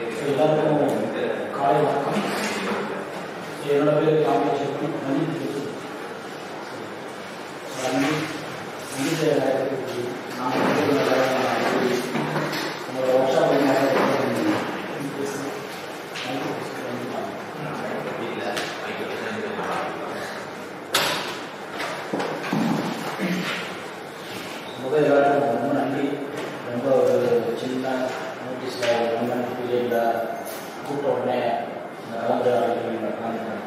எல்லாருக்கும் காலை வணக்கம். என்னோட பேர் காமராஜ். நன்றி நான் உங்களோட ஒர்க் ஷாப் முதல் எல்லாருக்கும் ரொம்ப நன்றி. ரொம்ப ஒரு சின்ன நோட்டீஸில் 1 மந்த் பீரியடில் கூப்பிட்ட உடனே இந்த கலந்துரையாடல் உட்காந்துருக்காங்க.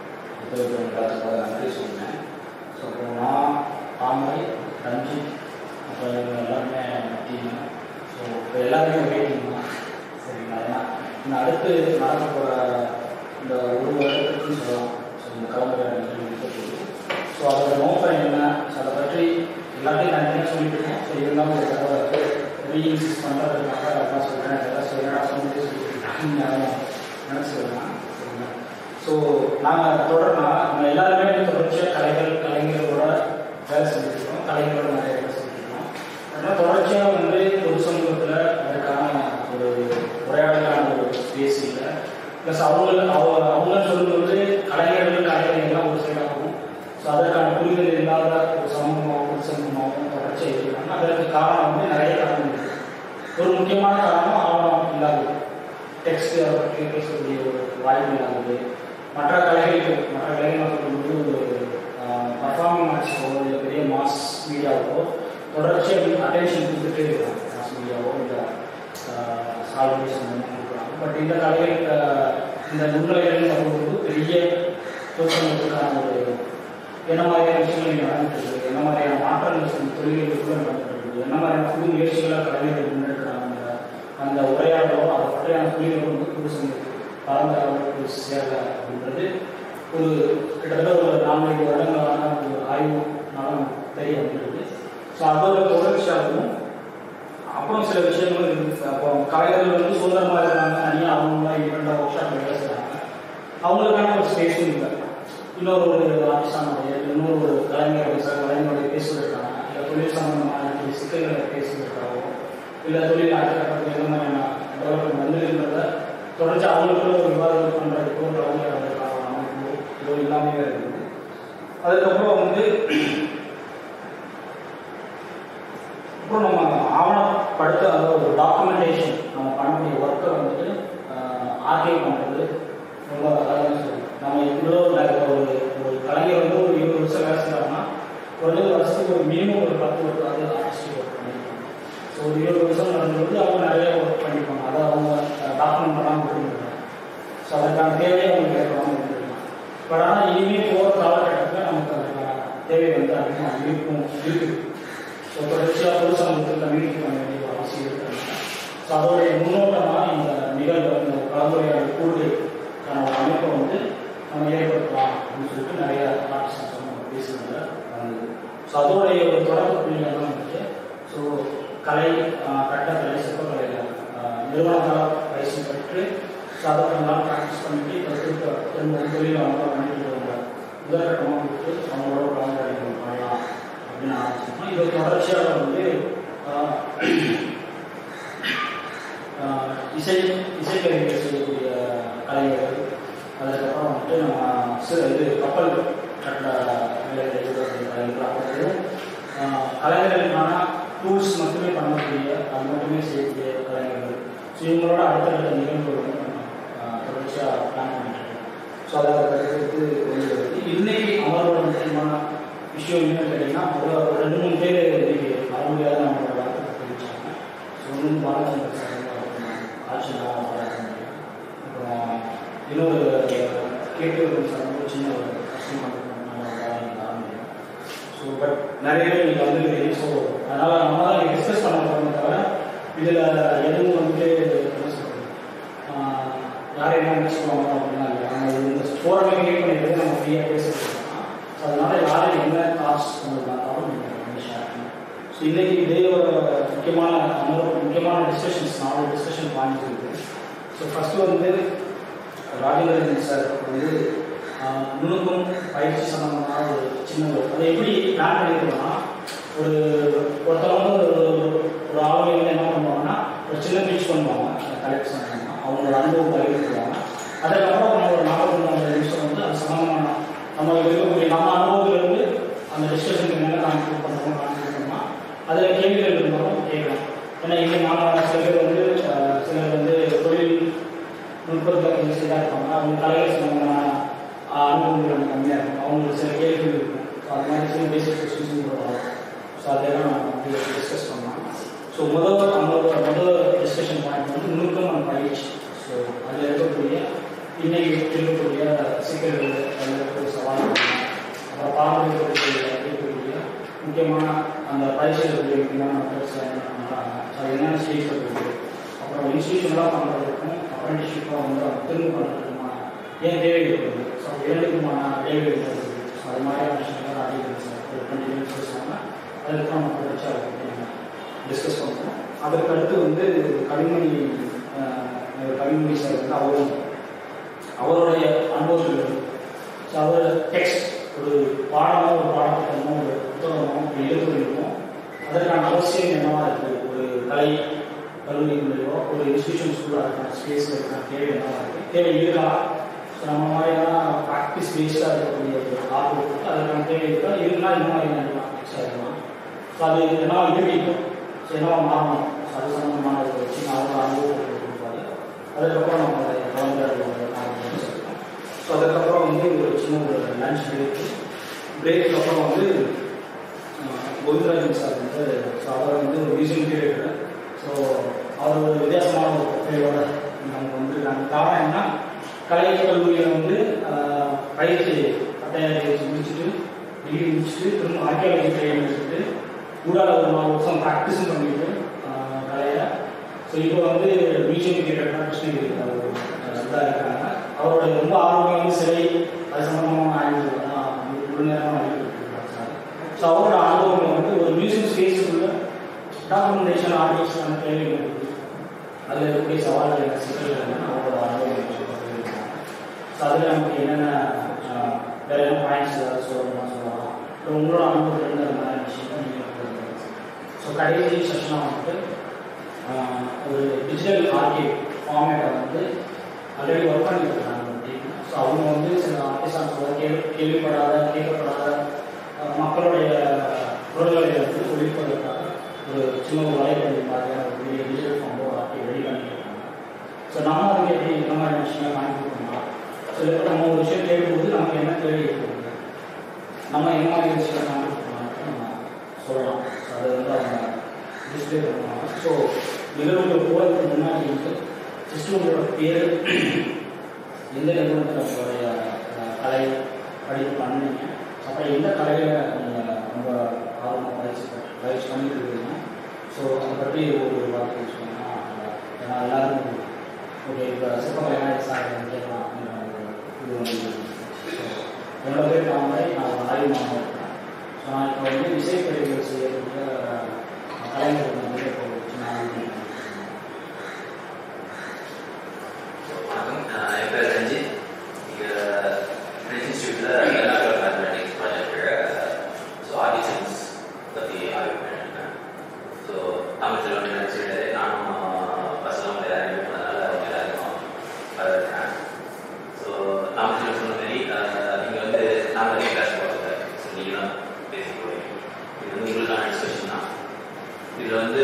இப்போ நன்றி சொன்னேன். ஸோ அப்புறம் நான் தாமரை ரஞ்சித் அப்புறம் இவங்க எல்லாருமே டீம். ஸோ இப்போ எல்லாருமே ஒரே டீம் தான். சரிங்களா? ஏன்னா இன்னும் அடுத்து நடக்க போகிற இந்த 1 வருடத்துக்குன்னு சொல்லலாம். ஸோ இந்த கலந்துரையாடல் இருக்குது. ஸோ அதோட நோக்கம் என்ன, ஸோ அதை பற்றி எல்லாத்தையும் நான் என்ன சொல்லிட்டு இருக்கேன். ஸோ இருந்தாலும் ஒரு தடவை ரீஇன்சிஸ்ட் பண்ணுறதுக்காக அதெல்லாம் சொல்கிறேன். அதெல்லாம் சொல்லிட்டு சொல்லிட்டு நினச்சிக்கலாம். சரிங்களா? ஸோ நாங்கள் நம்ம எல்லாருமே தொடர்ச்சியாக கலைஞர்களோட வேலை செஞ்சுருக்கோம். கலைஞரோட நிறைய வேலை செஞ்சுருக்கோம். அதனால் தொடர்ச்சியாக பொது சமூகத்தில் அதுக்கான ஒரு உரையாடலான ஒரு ஸ்பேஸ் இல்லை. ப்ளஸ் அவங்க சொல்லும்போது கலைஞர்கள்லாம் ஒரு சைடாகும். ஸோ அதற்கான புரிதல் இல்லாத ஒரு சமூகமாகவும் தொடர்ச்சியாக இருக்கிறாங்க. அதற்கு காரணம் நிறைய காரணம் இருக்குது. ஒரு முக்கியமான காரணம் ஆவணம் இல்லாதது, டெக்ஸ்ட் அதை பற்றி பேசக்கூடிய ஒரு வாய்ப்பு இல்லாதது. மற்ற கலைஞர்களுக்கு ஒரு பர்ஃபார்மிங் ஆர்ட்ஸோ இல்லை பெரிய மாஸ் மீடியாவோ தொடர்ச்சியாக அட்டென்ஷன் கொடுத்துட்டே இருக்காங்க. மாஸ் மீடியாவோ இல்லை சால்வேஷன் கொடுக்குறாங்க. பட் இந்த இந்த நுண்ணுரைகள் வரும்போது பெரிய தோற்றங்களுக்கான ஒரு என்ன மாதிரியான விஷயங்கள் இங்கே நடந்துட்டு, என்ன மாதிரியான மாற்றங்கள் தொழில்களுக்குள்ள நடந்துட்டு, என்ன மாதிரியான புது முயற்சிகளாக கலைஞர்கள் முன்னெடுக்கிறாங்க, அந்த உரையாடலோ அதை பற்றியான புள்ளிகளும் புது சமூகத்துக்கு பரந்தளவுக்கு சேரல அப்படின்றது ஒரு கிட்டத்தட்ட ஒரு 4-5 வருடங்களான ஒரு ஆய்வுனால தெரிய வந்துருக்கு. ஸோ அதோட தொடர்ச்சியாகவும் அப்புறம் சில விஷயங்கள் இருக்குது. அப்போ கலைஞர்கள் சுதந்திரமாக இருக்காங்க, தனியாக அவங்களாம் இவங்க ஒர்க் ஷாப் வேலை செய்கிறாங்க. அவங்களுக்கான ஒரு ஸ்பேஸும் இல்லை. இன்னொரு ஆர்டிஸ்டானுடைய இன்னொரு ஒரு கலைஞருடைய பேசுவதற்கான இல்லை தொழில் சம்பந்தமான சிக்கல்களை பேசுவதற்காகவோ இல்லை தொழில் ஆட்சியப்பட்ட எந்த மாதிரியான டெவலப்மெண்ட் வந்துருக்கிறத தொடர்ச்சி அவங்களுக்குள்ள ஒரு விவாதம் பண்ணுறதுக்கோ கலைஞர்களுக்கான அமைப்போ இதோ எல்லாமே இருக்குது. அதுக்கப்புறம் அப்புறம் நம்ம ஆவணப்படுத்த அதாவது ஒரு டாக்குமெண்டேஷன் நம்ம பண்ணக்கூடிய ஒர்க்கை ஆர்கைவ் பண்ணுறது ரொம்ப அழகாக சொல்லுவோம். நம்ம இவ்வளோ ஒரு கலைஞர் ஒரு 20 வருஷம் வேலை செய்கிறாங்கன்னா வருஷத்துக்கு ஒரு மினிமம் ஒரு 10 வருஷம் ஆர்டிஸ்டிக் ஒர்க் பண்ணியிருப்பாங்க. ஸோ ஒரு 20 வருஷம் நடந்தபோது அவங்க நிறைய ஒர்க் பண்ணியிருப்பாங்க. அதை அவங்க டாக்குமெண்ட் பண்ணாமல் விட்டுருந்தாங்க. ஸோ அதற்கான தேவையை அவங்க ஏற்படாமல் விட்டுருக்கலாம். பட் ஆனால் இனிமேல் போகிற காலகட்டத்தில் நமக்கு அதுக்கான தேவை அதிகமாக இருக்குது. ஸோ தொடர்ச்சியாக பொது சமூகத்தில் கம்யூனிகேட் பண்ண வேண்டிய ஒரு அவசியம் இருக்காங்க. ஸோ அதோடைய முன்னோட்டமாக இந்த நிகழ்வு இந்த கலந்துரையாடல் கூடுதலுக்கான ஒரு அமைப்பை நம்ம ஏற்படுத்தலாம் அப்படின்னு சொல்லிட்டு நிறைய ஆர்டிஸ்ட் நம்ம பேசுகிறதுல வந்தது. ஸோ அதோடைய ஒரு தொடக்க புள்ளிகள் தான் வந்துச்சு. ஸோ கட்டக்கலை சிற்பக்கலையில் நிறுவனத்தால் பயிற்சி பெற்று ஸோ அதை கொஞ்சம் ப்ராக்டிஸ் பண்ணிட்டு திரும்ப தொழில் அவங்க பண்ணிட்டு முதற்கட்டமாக கொடுத்து அவங்களோட கலந்துரையாடல் பண்ணலாம் அப்படின்னு ஆரம்பிச்சோம்னா இது தொடர்ச்சியாக இசைக்கருவிகள் செய்யக்கூடிய கலைஞர்கள், அதுக்கப்புறம் நம்ம கப்பல் கட்ட கலைஞர்கள், அப்புறம் கலைஞர்களுக்கான டூல்ஸ் மட்டுமே பண்ணக்கூடிய அது மட்டுமே செய்யக்கூடிய கலைஞர்கள். ஸோ இவங்களோட அடுத்தடுத்த நிகழ்வுகள் நம்ம தொடர்ச்சியாக பிளான் பண்ணிட்டு இருக்கோம். ஸோ அதை கருத்து கொண்டு வருது. இன்னைக்கு அவரோட முக்கியமான விஷயம் என்னன்னு கேட்டிங்கன்னா ஒரு 2-3 பேர் இன்னைக்கு வர முடியாத நம்மளோட வார்த்தை தெரிவிச்சாங்க. ஸோ ஒன்று பாலச்சந்திர சார் ஆட்சி அப்புறம் இன்னொரு கேட்டு சார் சின்ன ஒரு கஷ்டமாக ஆரம்பிக்கும். ஸோ பட் நிறைய பேர் நீங்கள் வந்துருக்கீங்க. ஸோ அதனால் நம்ம தான் டிஸ்கஸ் பண்ண போகிறோம் தவிர இதில் எதுவும் என்ன சொல்கிறது யாரையும் என்ன சொல்லுவாங்க அப்படின்னா நம்ம இந்த ஃபோரமே கிரியேட் பண்ணிட்டு நம்ம ஃப்ரீயாக பேசிட்டு ஸோ அதனால் யாரும் என்ன காஸ்ட் பண்ணுறதுனாலும் நீங்கள் ஷேர் பண்ணணும். ஸோ இன்றைக்கி இதே ஒரு முக்கியமான டிஸ்கஷன்ஸ் 4 டிஸ்கஷன் பாயிண்ட்ஸ் இருக்குது. ஸோ ஃபஸ்ட்டு ராஜேந்திரன் சார் நுணுக்கம் பயிற்சி சம்பந்தமான ஒரு சின்ன அதை எப்படி பிளான் பண்ணியிருக்கோம்னா ஒருத்தவங்க ஒரு ஆளுமையில் என்ன பண்ணுவாங்கன்னா ஒரு சின்ன பீச் பண்ணுவாங்க கலெக்ஷன் அவங்க அனுபவம் பகிர்ந்துக்குவாங்க. அதுக்கப்புறம் நம்ம ஒரு 40-50 நிமிஷம் வந்து அது சம்பந்தமான நம்ம இருக்கக்கூடிய நம்ம அனுபவத்திலிருந்து அந்த டிஸ்கஷனுக்கு என்னென்ன கான்ட்ரிபியூட் பண்ணுறோமா அதில் கேள்விகள் இருந்தாலும் கேட்கலாம். ஏன்னா இங்கே மாணவர்கள் சில பேர் வந்து சிலர் வந்து தொழில் நுட்பத்தில் கொஞ்சம் சரியாக இருப்பாங்க, அவங்க கலைகள் சம்பந்தமான அனுபவங்கள் கொஞ்சம் கம்மியாக இருக்கும், அவங்களுக்கு சில கேள்விகள் இருக்கும். ஸோ அது மாதிரி சில பேசிக் கொஸ்டின்ஸும் வரும். ஸோ அதெல்லாம் நம்ம வந்து டிஸ்கஸ் பண்ணலாம். ஸோ முதல் டிஸ்கஷன் பாயிண்ட் வந்து நுணுக்கம் அண்ட் பயிற்சி. ஸோ அதில் இருக்கக்கூடிய இன்னைக்கு இருக்கக்கூடிய சிக்கல்கள், அதில் இருக்கக்கூடிய சவால்கள், அப்புறம் பாரம்பரியத்தில் இருக்கக்கூடிய முக்கியமான அந்த பயிற்சியில் இருக்கக்கூடிய முக்கியமான மெத்தட்ஸ் என்ன பண்ணுறாங்க, அது என்னென்ன ஸ்டேஜ் இருக்குது, அப்புறம் இன்ஸ்டியூஷனலாக பண்ணுறதுக்கும் அப்ரெண்டிஸ்ஷிப்பாக வந்து அவங்க திரும்ப பண்ணுறதுக்குமான ஏன் தேவை இருக்குது, ஸோ இரண்டுக்குமான தேவை இருக்குது. ஸோ அது மாதிரியான விஷயங்கள் அதிகம் ஒரு 20 minutes பேசுவாங்க. அதுக்கு நம்ம தொடர்ச்சியாக டிஸ்கஸ் பண்ணுறோம். அதற்கு அடுத்து வந்து கவிமணி சார் வந்து அவருடைய அனுபவத்தில் ஸோ அவரோட டெக்ஸ்ட் ஒரு பாடமோ ஒரு பாடத்திட்டமோ ஒரு புத்தகமோ ஒரு எழுதுவதற்கும் அதற்கான அவசியம் என்னவா இருக்குது, ஒரு கலை கல்லூரிகளிலோ ஒரு இன்ஸ்டியூஷன் ஸ்கூலாக இருக்கான ஸ்பேஸில் இருக்கான தேவை என்னவா இருக்குது, தேவை இருக்கலாம். ஸோ நம்ம மாதிரியான ப்ராக்டிஸ் பேஸ்டாக இருக்கக்கூடிய ஒரு ஆர்வம் அதற்கான தேவை இருக்கா, இருந்தால் இந்த மாதிரி நினைக்கலாம் எக்ஸ்ட்ரா இருக்கலாம். ஸோ அது என்னவா இருக்கும், ஸோ என்னவா மாறணும், அது சம்பந்தமான ஒரு சின்ன அவங்க அனுபவத்தை கொடுப்பாரு. அதுக்கப்புறம் நம்ம அதை கலந்துரையாடல் ஆரம்பிச்சிருக்கோம். ஸோ அதுக்கப்புறம் வந்து ஒரு சின்ன ஒரு லன்ச் பிரேக்கு அப்புறம் வந்து கோவிந்தராஜன் சார் வந்து ஸோ அவர் வந்து ஒரு மியூசியம் கிரியேட்டர். ஸோ அவர் ஒரு வித்தியாசமான ஒரு ப்ரொஃபைலோட நமக்கு வந்து நாங்கள் காரணம் என்ன, கலை கல்லூரியில் வந்து பயிற்சி பட்டய முடிச்சுட்டு டிகிரி முடிச்சுட்டு திரும்ப ஆர்கியாலஜி ட்ரைனிங் எடுத்துட்டு கூடாத ஒரு 4 வருஷம் ப்ராக்டிஸும் பண்ணிட்டு கலையை. ஸோ இப்போ வந்து மியூசியம் கிரியேட்டர்னா கிருஷ்ணகிரி இதாக இருக்காங்க. அவரோட ரொம்ப ஆர்வமான சிலை அது சம்பந்தமான ஆய்வுகள் தான் ஒரு நேரமாக ஆகிட்டு சார். ஸோ அவரோட அனுபவங்கள் வந்து ஒரு மியூசியம் ஸ்பேஸுக்குள்ள டாக்குமெண்டேஷன் ஆர்டிஸ்டான தேவைகள் இருக்குது, அதில் இருக்கக்கூடிய சவால்கள் என்ன சிக்கல்கள் என்னன்னு அவரோட அனுபவம் சொல்லியிருக்காங்க. ஸோ அதில் நமக்கு என்னென்ன வேறு என்ன பாயிண்ட்ஸ் ஏதாவது சொல்லணும்னா சொல்லலாம். இப்போ உங்களோட அனுபவத்தில் அந்த மாதிரி விஷயங்கள் நீங்கள். ஸோ கடைசி செஷனாக வந்துட்டு ஒரு டிஜிட்டல் ஆர்கிவ் ஃபார்மேட்டை வந்து ஆல்ரெடி ஒர்க் பண்ணிட்டு இருக்காங்க. ஸோ அவங்க வந்து சில ஆர்டிஸ்டான்ஸோட கேள்விப்படாத கேட்கப்படாத மக்களுடைய குரல்களை வந்து ஒழிப்பதற்காக ஒரு சின்ன ஒரு வலைப்பள்ளி மாதிரியான ஒரு பெரிய டிஜிட்டல் ஃபார்மோ ஆர்கிவ் ரெடி பண்ணிட்டு இருக்காங்க. ஸோ நம்ம அதுக்கு எப்படி இந்த மாதிரி விஷயங்கள் கான்ட்ரிபியூட் பண்ணலாம். ஸோ இப்போ நம்ம ஒரு விஷயம் கேட்கும்போது நமக்கு என்ன தேவை இருக்குது, நம்ம என்ன மாதிரி விஷயம் கான்ட்ரிபியூட் பண்ணலாம்னு நம்ம சொல்லலாம். ஸோ அதை வந்து அவங்க டிஸ்பிளே பண்ணுவாங்க. ஸோ நிகழ்வுகள் போகிறதுக்கு முன்னாடி வந்து ஜஸ்ட் உங்களோட பேர், எந்த நிறுவனத்தில் உங்களுடைய கலை படிப்பு பண்ணுவீங்க, அப்புறம் எந்த கலையில் நீங்கள் ரொம்ப ஆர்வமாக பயிற்சி பண்ணிட்டு இருக்கீங்க. ஸோ அதை பற்றி ஒரு வார்த்தை சொன்னீங்கன்னா ஏன்னா எல்லாரும் ஓகே இப்போ சிற்பக்கலைனா சார் கேட்கலாம் அப்படின்னு இது வந்து ஸோ என்னோட பேர் நான் ஆய்வுமாக இருக்கேன். ஸோ நான் இப்போ வந்து இசைக்கருவிகள் செய்யக்கூடிய கலைஞர்கள் வந்து இப்போ வணக்கம், என் பேர் ரஞ்சித். இங்கே இன்ஸ்டியூட்டில் electrical mathematics project so artisans பற்றி ஆய்வு பண்ணியிருக்கேன். ஸோ தமிழ் செல்வன் நினச்சிட்டு நானும் பசங்க எல்லாருமே போனதுனால அவங்க எல்லாருக்கும் வரவேற்கிறேன். ஸோ தமிழ் செல்வன் சொன்ன மாதிரி இங்கே வந்து நான் நிறைய கிளாஸ் போகிறதில்ல. ஸோ நீங்கள் தான் பேச போகிறீங்க. இது வந்து உங்களுக்கான டிஸ்கஷன் தான். இதில் வந்து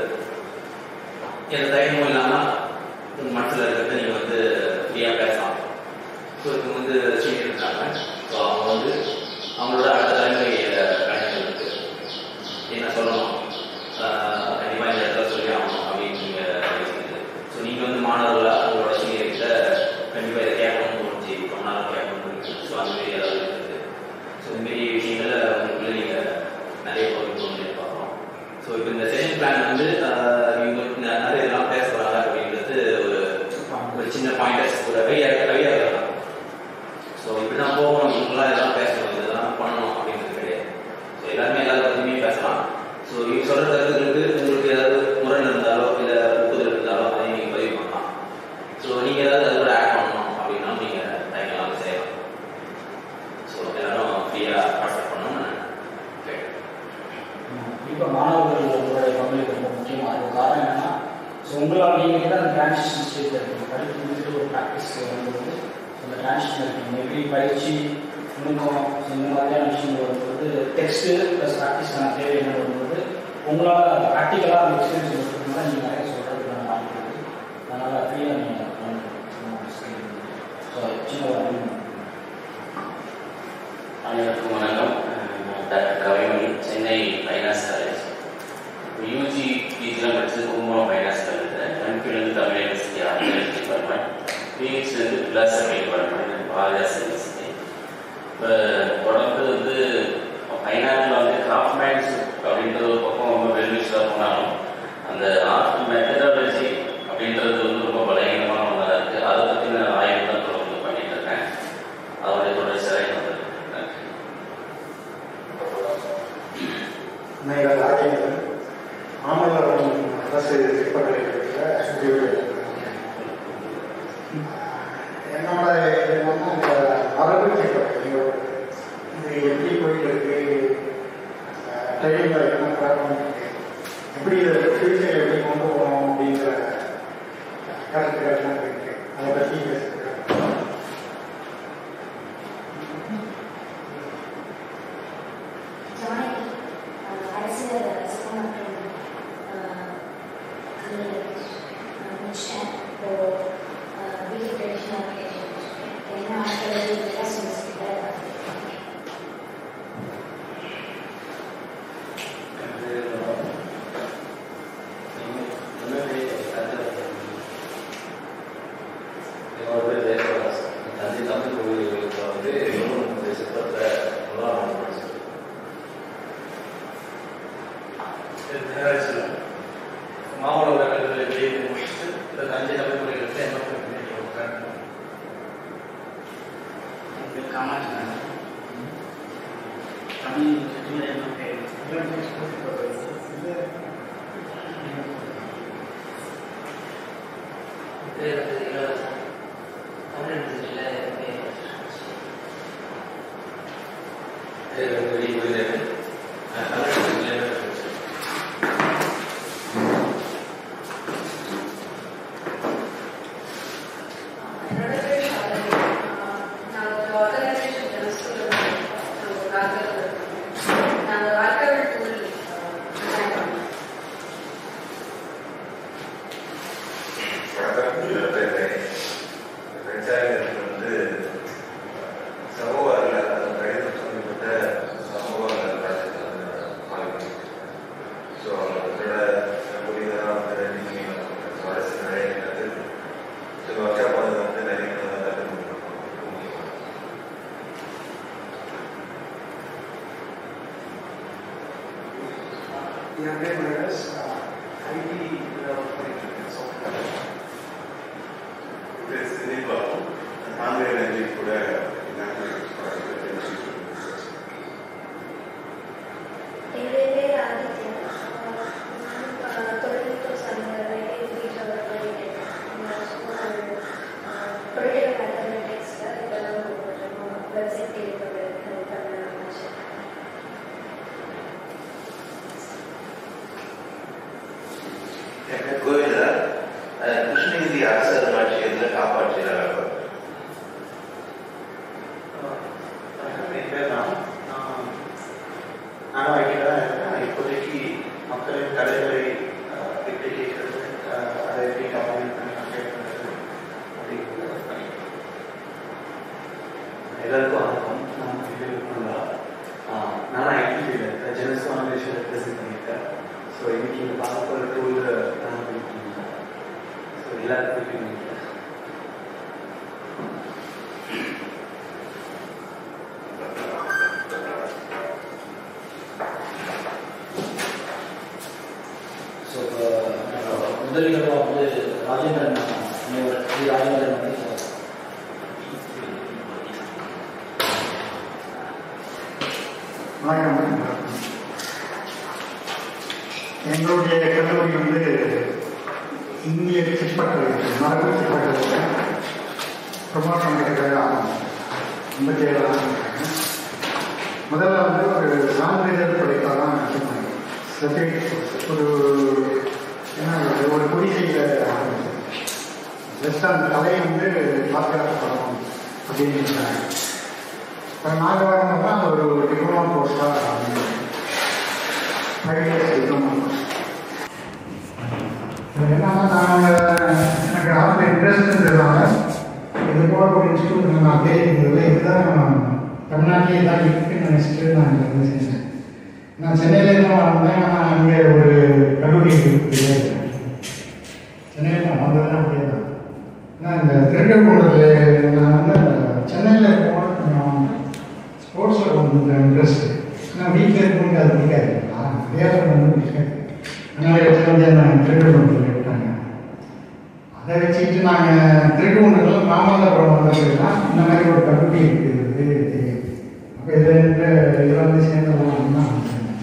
எந்த தைரியமும் இல்லாமல் உங்கள் மனசில் இருக்கிறத நீங்கள் வந்து ஃப்ரீயாக பேசலாம். ஸோ இதுக்கு வந்து சீனியர் இருக்காங்க. ஸோ அவங்க வந்து அவங்களோட அடுத்த தலைமுறை கலைஞர்களுக்கு என்ன சொல்லணும், கண்டிப்பாக இந்த இடத்துல சொல்லி ஆகணும் அப்படின்னு நீங்கள் பேசிக்கிறது. ஸோ நீங்கள் வந்து மாணவர்களாக உங்களோட சீனியர்கிட்ட கண்டிப்பாக இதை கேட்கணும்னு தோணுச்சு, ரொம்ப நாள் கேட்கணும்னு இருக்குது. ஸோ அந்தமாரி ஏதாவது இருக்குது. ஸோ இந்தமாரி விஷயங்களை உங்களுக்குள்ள நீங்கள் நிறைய பொருள் பார்க்குறோம். ஸோ இப்போ இந்த செஷன் பிளான் வந்து இவங்களுக்கு நிறைய இதெல்லாம் பேச போகிறாங்க அப்படின்றது ஒரு சின்ன பாயிண்டர்ஸ் ஒரு ஐடியா இருக்கலாம். ஸோ இப்படி தான் போகணும், இவங்களாம் இதெல்லாம் பேசணும், இதெல்லாம் பண்ணணும் ஸ்டேஜில் இருக்குது. படித்து முடிச்சுட்டு ஒரு ப்ராக்டிஸ் வரும்போது அந்த டிரான்ஸ்லேஷன் இருக்குது. எப்படி பயிற்சி நுணுக்கம் இந்த மாதிரியான விஷயங்கள் வரும்போது டெக்ஸ்ட்டு ப்ளஸ் ப்ராக்டிஸ்க்கான தேவை என்ன வரும்போது உங்களால் ப்ராக்டிக்கலாக அந்த எக்ஸ்பீரியன்ஸ் கொடுத்தீங்கன்னா நீங்கள் நிறைய சொல்கிறதுக்கான வாய்ப்பு இருக்குது. அதனால் ஃப்ரீயாக நீங்கள் ஸோ சின்ன ஒரு அறிமுகம். அனைவருக்கும் வணக்கம். Doctor Kavimani, Chennai finance college. UG பிஜிலாம் படித்தது கும்பகோணம் ஃபைனான்ஸ் காலேஜில், M Phil Tamil university architect department, PhD philosophy department, Bharathiar university. இப்போ தொடர்ந்து ஃபைனான்ஸில் கிராஃப்ட்மேன்ஸ் அப்படின்றது ஒரு பக்கம் ரொம்ப பெனிஃபிட்ஸாக போனாலும் அந்த ஆர்ட் மெத்தடாலஜி அப்படின்றது ரொம்ப பலகீனமான ஒன்றாக இருக்குது. அதை பற்றி நான் ஆய்வு தான் தொடர்ந்து பண்ணிட்டு இருக்கேன். அதோடைய தொடர்ச்சியாக ராஜேந்திரன், மாமல்லபுரம் அரசு சிற்பக்கலைக்கழகத்தில் என்னோட என்னன்னா இந்த மரபு சிற்பக்கலை இது எப்படி போயிட்டு இருக்கு, ட்ரைனிங்கில் என்ன ப்ராப்ளம் இருக்கு, எப்படி இதை ஃபியூச்சர் எப்படி கொண்டு போகணும் அப்படிங்கிற கருத்துக்கள்லாம் இருக்கு. அதை பற்றி பேசுகிறேன். கிருஷ்ணகிரி அரசர் ஆட்சியத்தில் காப்பாற்றினார். நானும் ஐடியா தான் இருக்கேன். இப்போதைக்கு மக்களின் கடைகளை எப்படி கேட்கறது, அதை எப்படி கம்பெனி பண்ணி அப்டேட் பண்ணுறது அப்படிங்கிறது எல்லாருக்கும் வணக்கம். நான் நானும் ஐடி ஃபீல்டில் இருக்கேன். ஜெனஸ் ஃபார்மேஷன் ரெப்ரசென்ட் பண்ணியிருக்கேன். ஸோ இன்னைக்கு இந்த பார்க்க போகிற டூல் நான் பண்ணியிருக்கேன். ஸோ எல்லாருக்கும் பண்ணியிருக்கேன். முதலிகளாக வந்து ராஜேந்திரன் ராஜேந்திரன் வந்து எங்களுடைய கல்லூரி வந்து இந்திய சிற்பக்கலை மரபு சிற்பக்கலை ப்ரொமோட் பண்ணிக்கிறதுக்காக 57 முதல்ல வந்து ஒரு சான்றிதழ் படிப்பாக தான் ஒரு என்ன ஒரு குடிசையில் வெஸ்டர்ன் கலையை வந்து பாதுகாக்கப்படணும் அப்படின்னு இருக்காங்க. இப்போ நாங்கள் வரணும்னா அந்த ஒரு டிப்ளமா கோர்ஸாக 5 years டிப்ளமா. என்னன்னா நாங்கள் எனக்கு ஆர்ட் இன்ட்ரெஸ்ட்ன்றதுனால இது போல ஒரு இன்ஸ்டியூட் நான் தேடிக்கிறது இதுதான் தமிழ்நாட்டிலே தான் இருக்குன்னு நினச்சிட்டு நான் இங்கே வந்து செஞ்சேன். நான் சென்னையிலேருந்து வந்தேன். ஆனால் அங்கே ஒரு கல்லூரி இருக்குது. சென்னையில் நான் வந்ததுன்னா அப்படியே தான். ஆனால் இந்த திருக்கோணத்தில் நான் வந்து சென்னையில் இருக்கும்போது கொஞ்சம் ஸ்போர்ட்ஸில் கொஞ்சம் இன்ட்ரெஸ்ட்டு. ஆனால் வீட்டில் இருக்கும்போது அது பிடிக்காது. விளையாட்டு வந்து பிடிக்காது. அதனால் எடுத்து வந்து நான் திருக்கோணத்தில் விட்டாங்க. அதை வச்சுக்கிட்டு நாங்கள் திருக்கோணத்தில் மாமல்லபுரம் வந்ததுன்னா இந்த மாதிரி ஒரு கல்லூரி இருக்குது தெரியும். அப்போ இதில் வந்து சேர்ந்தலாம் அப்படின்னு தான்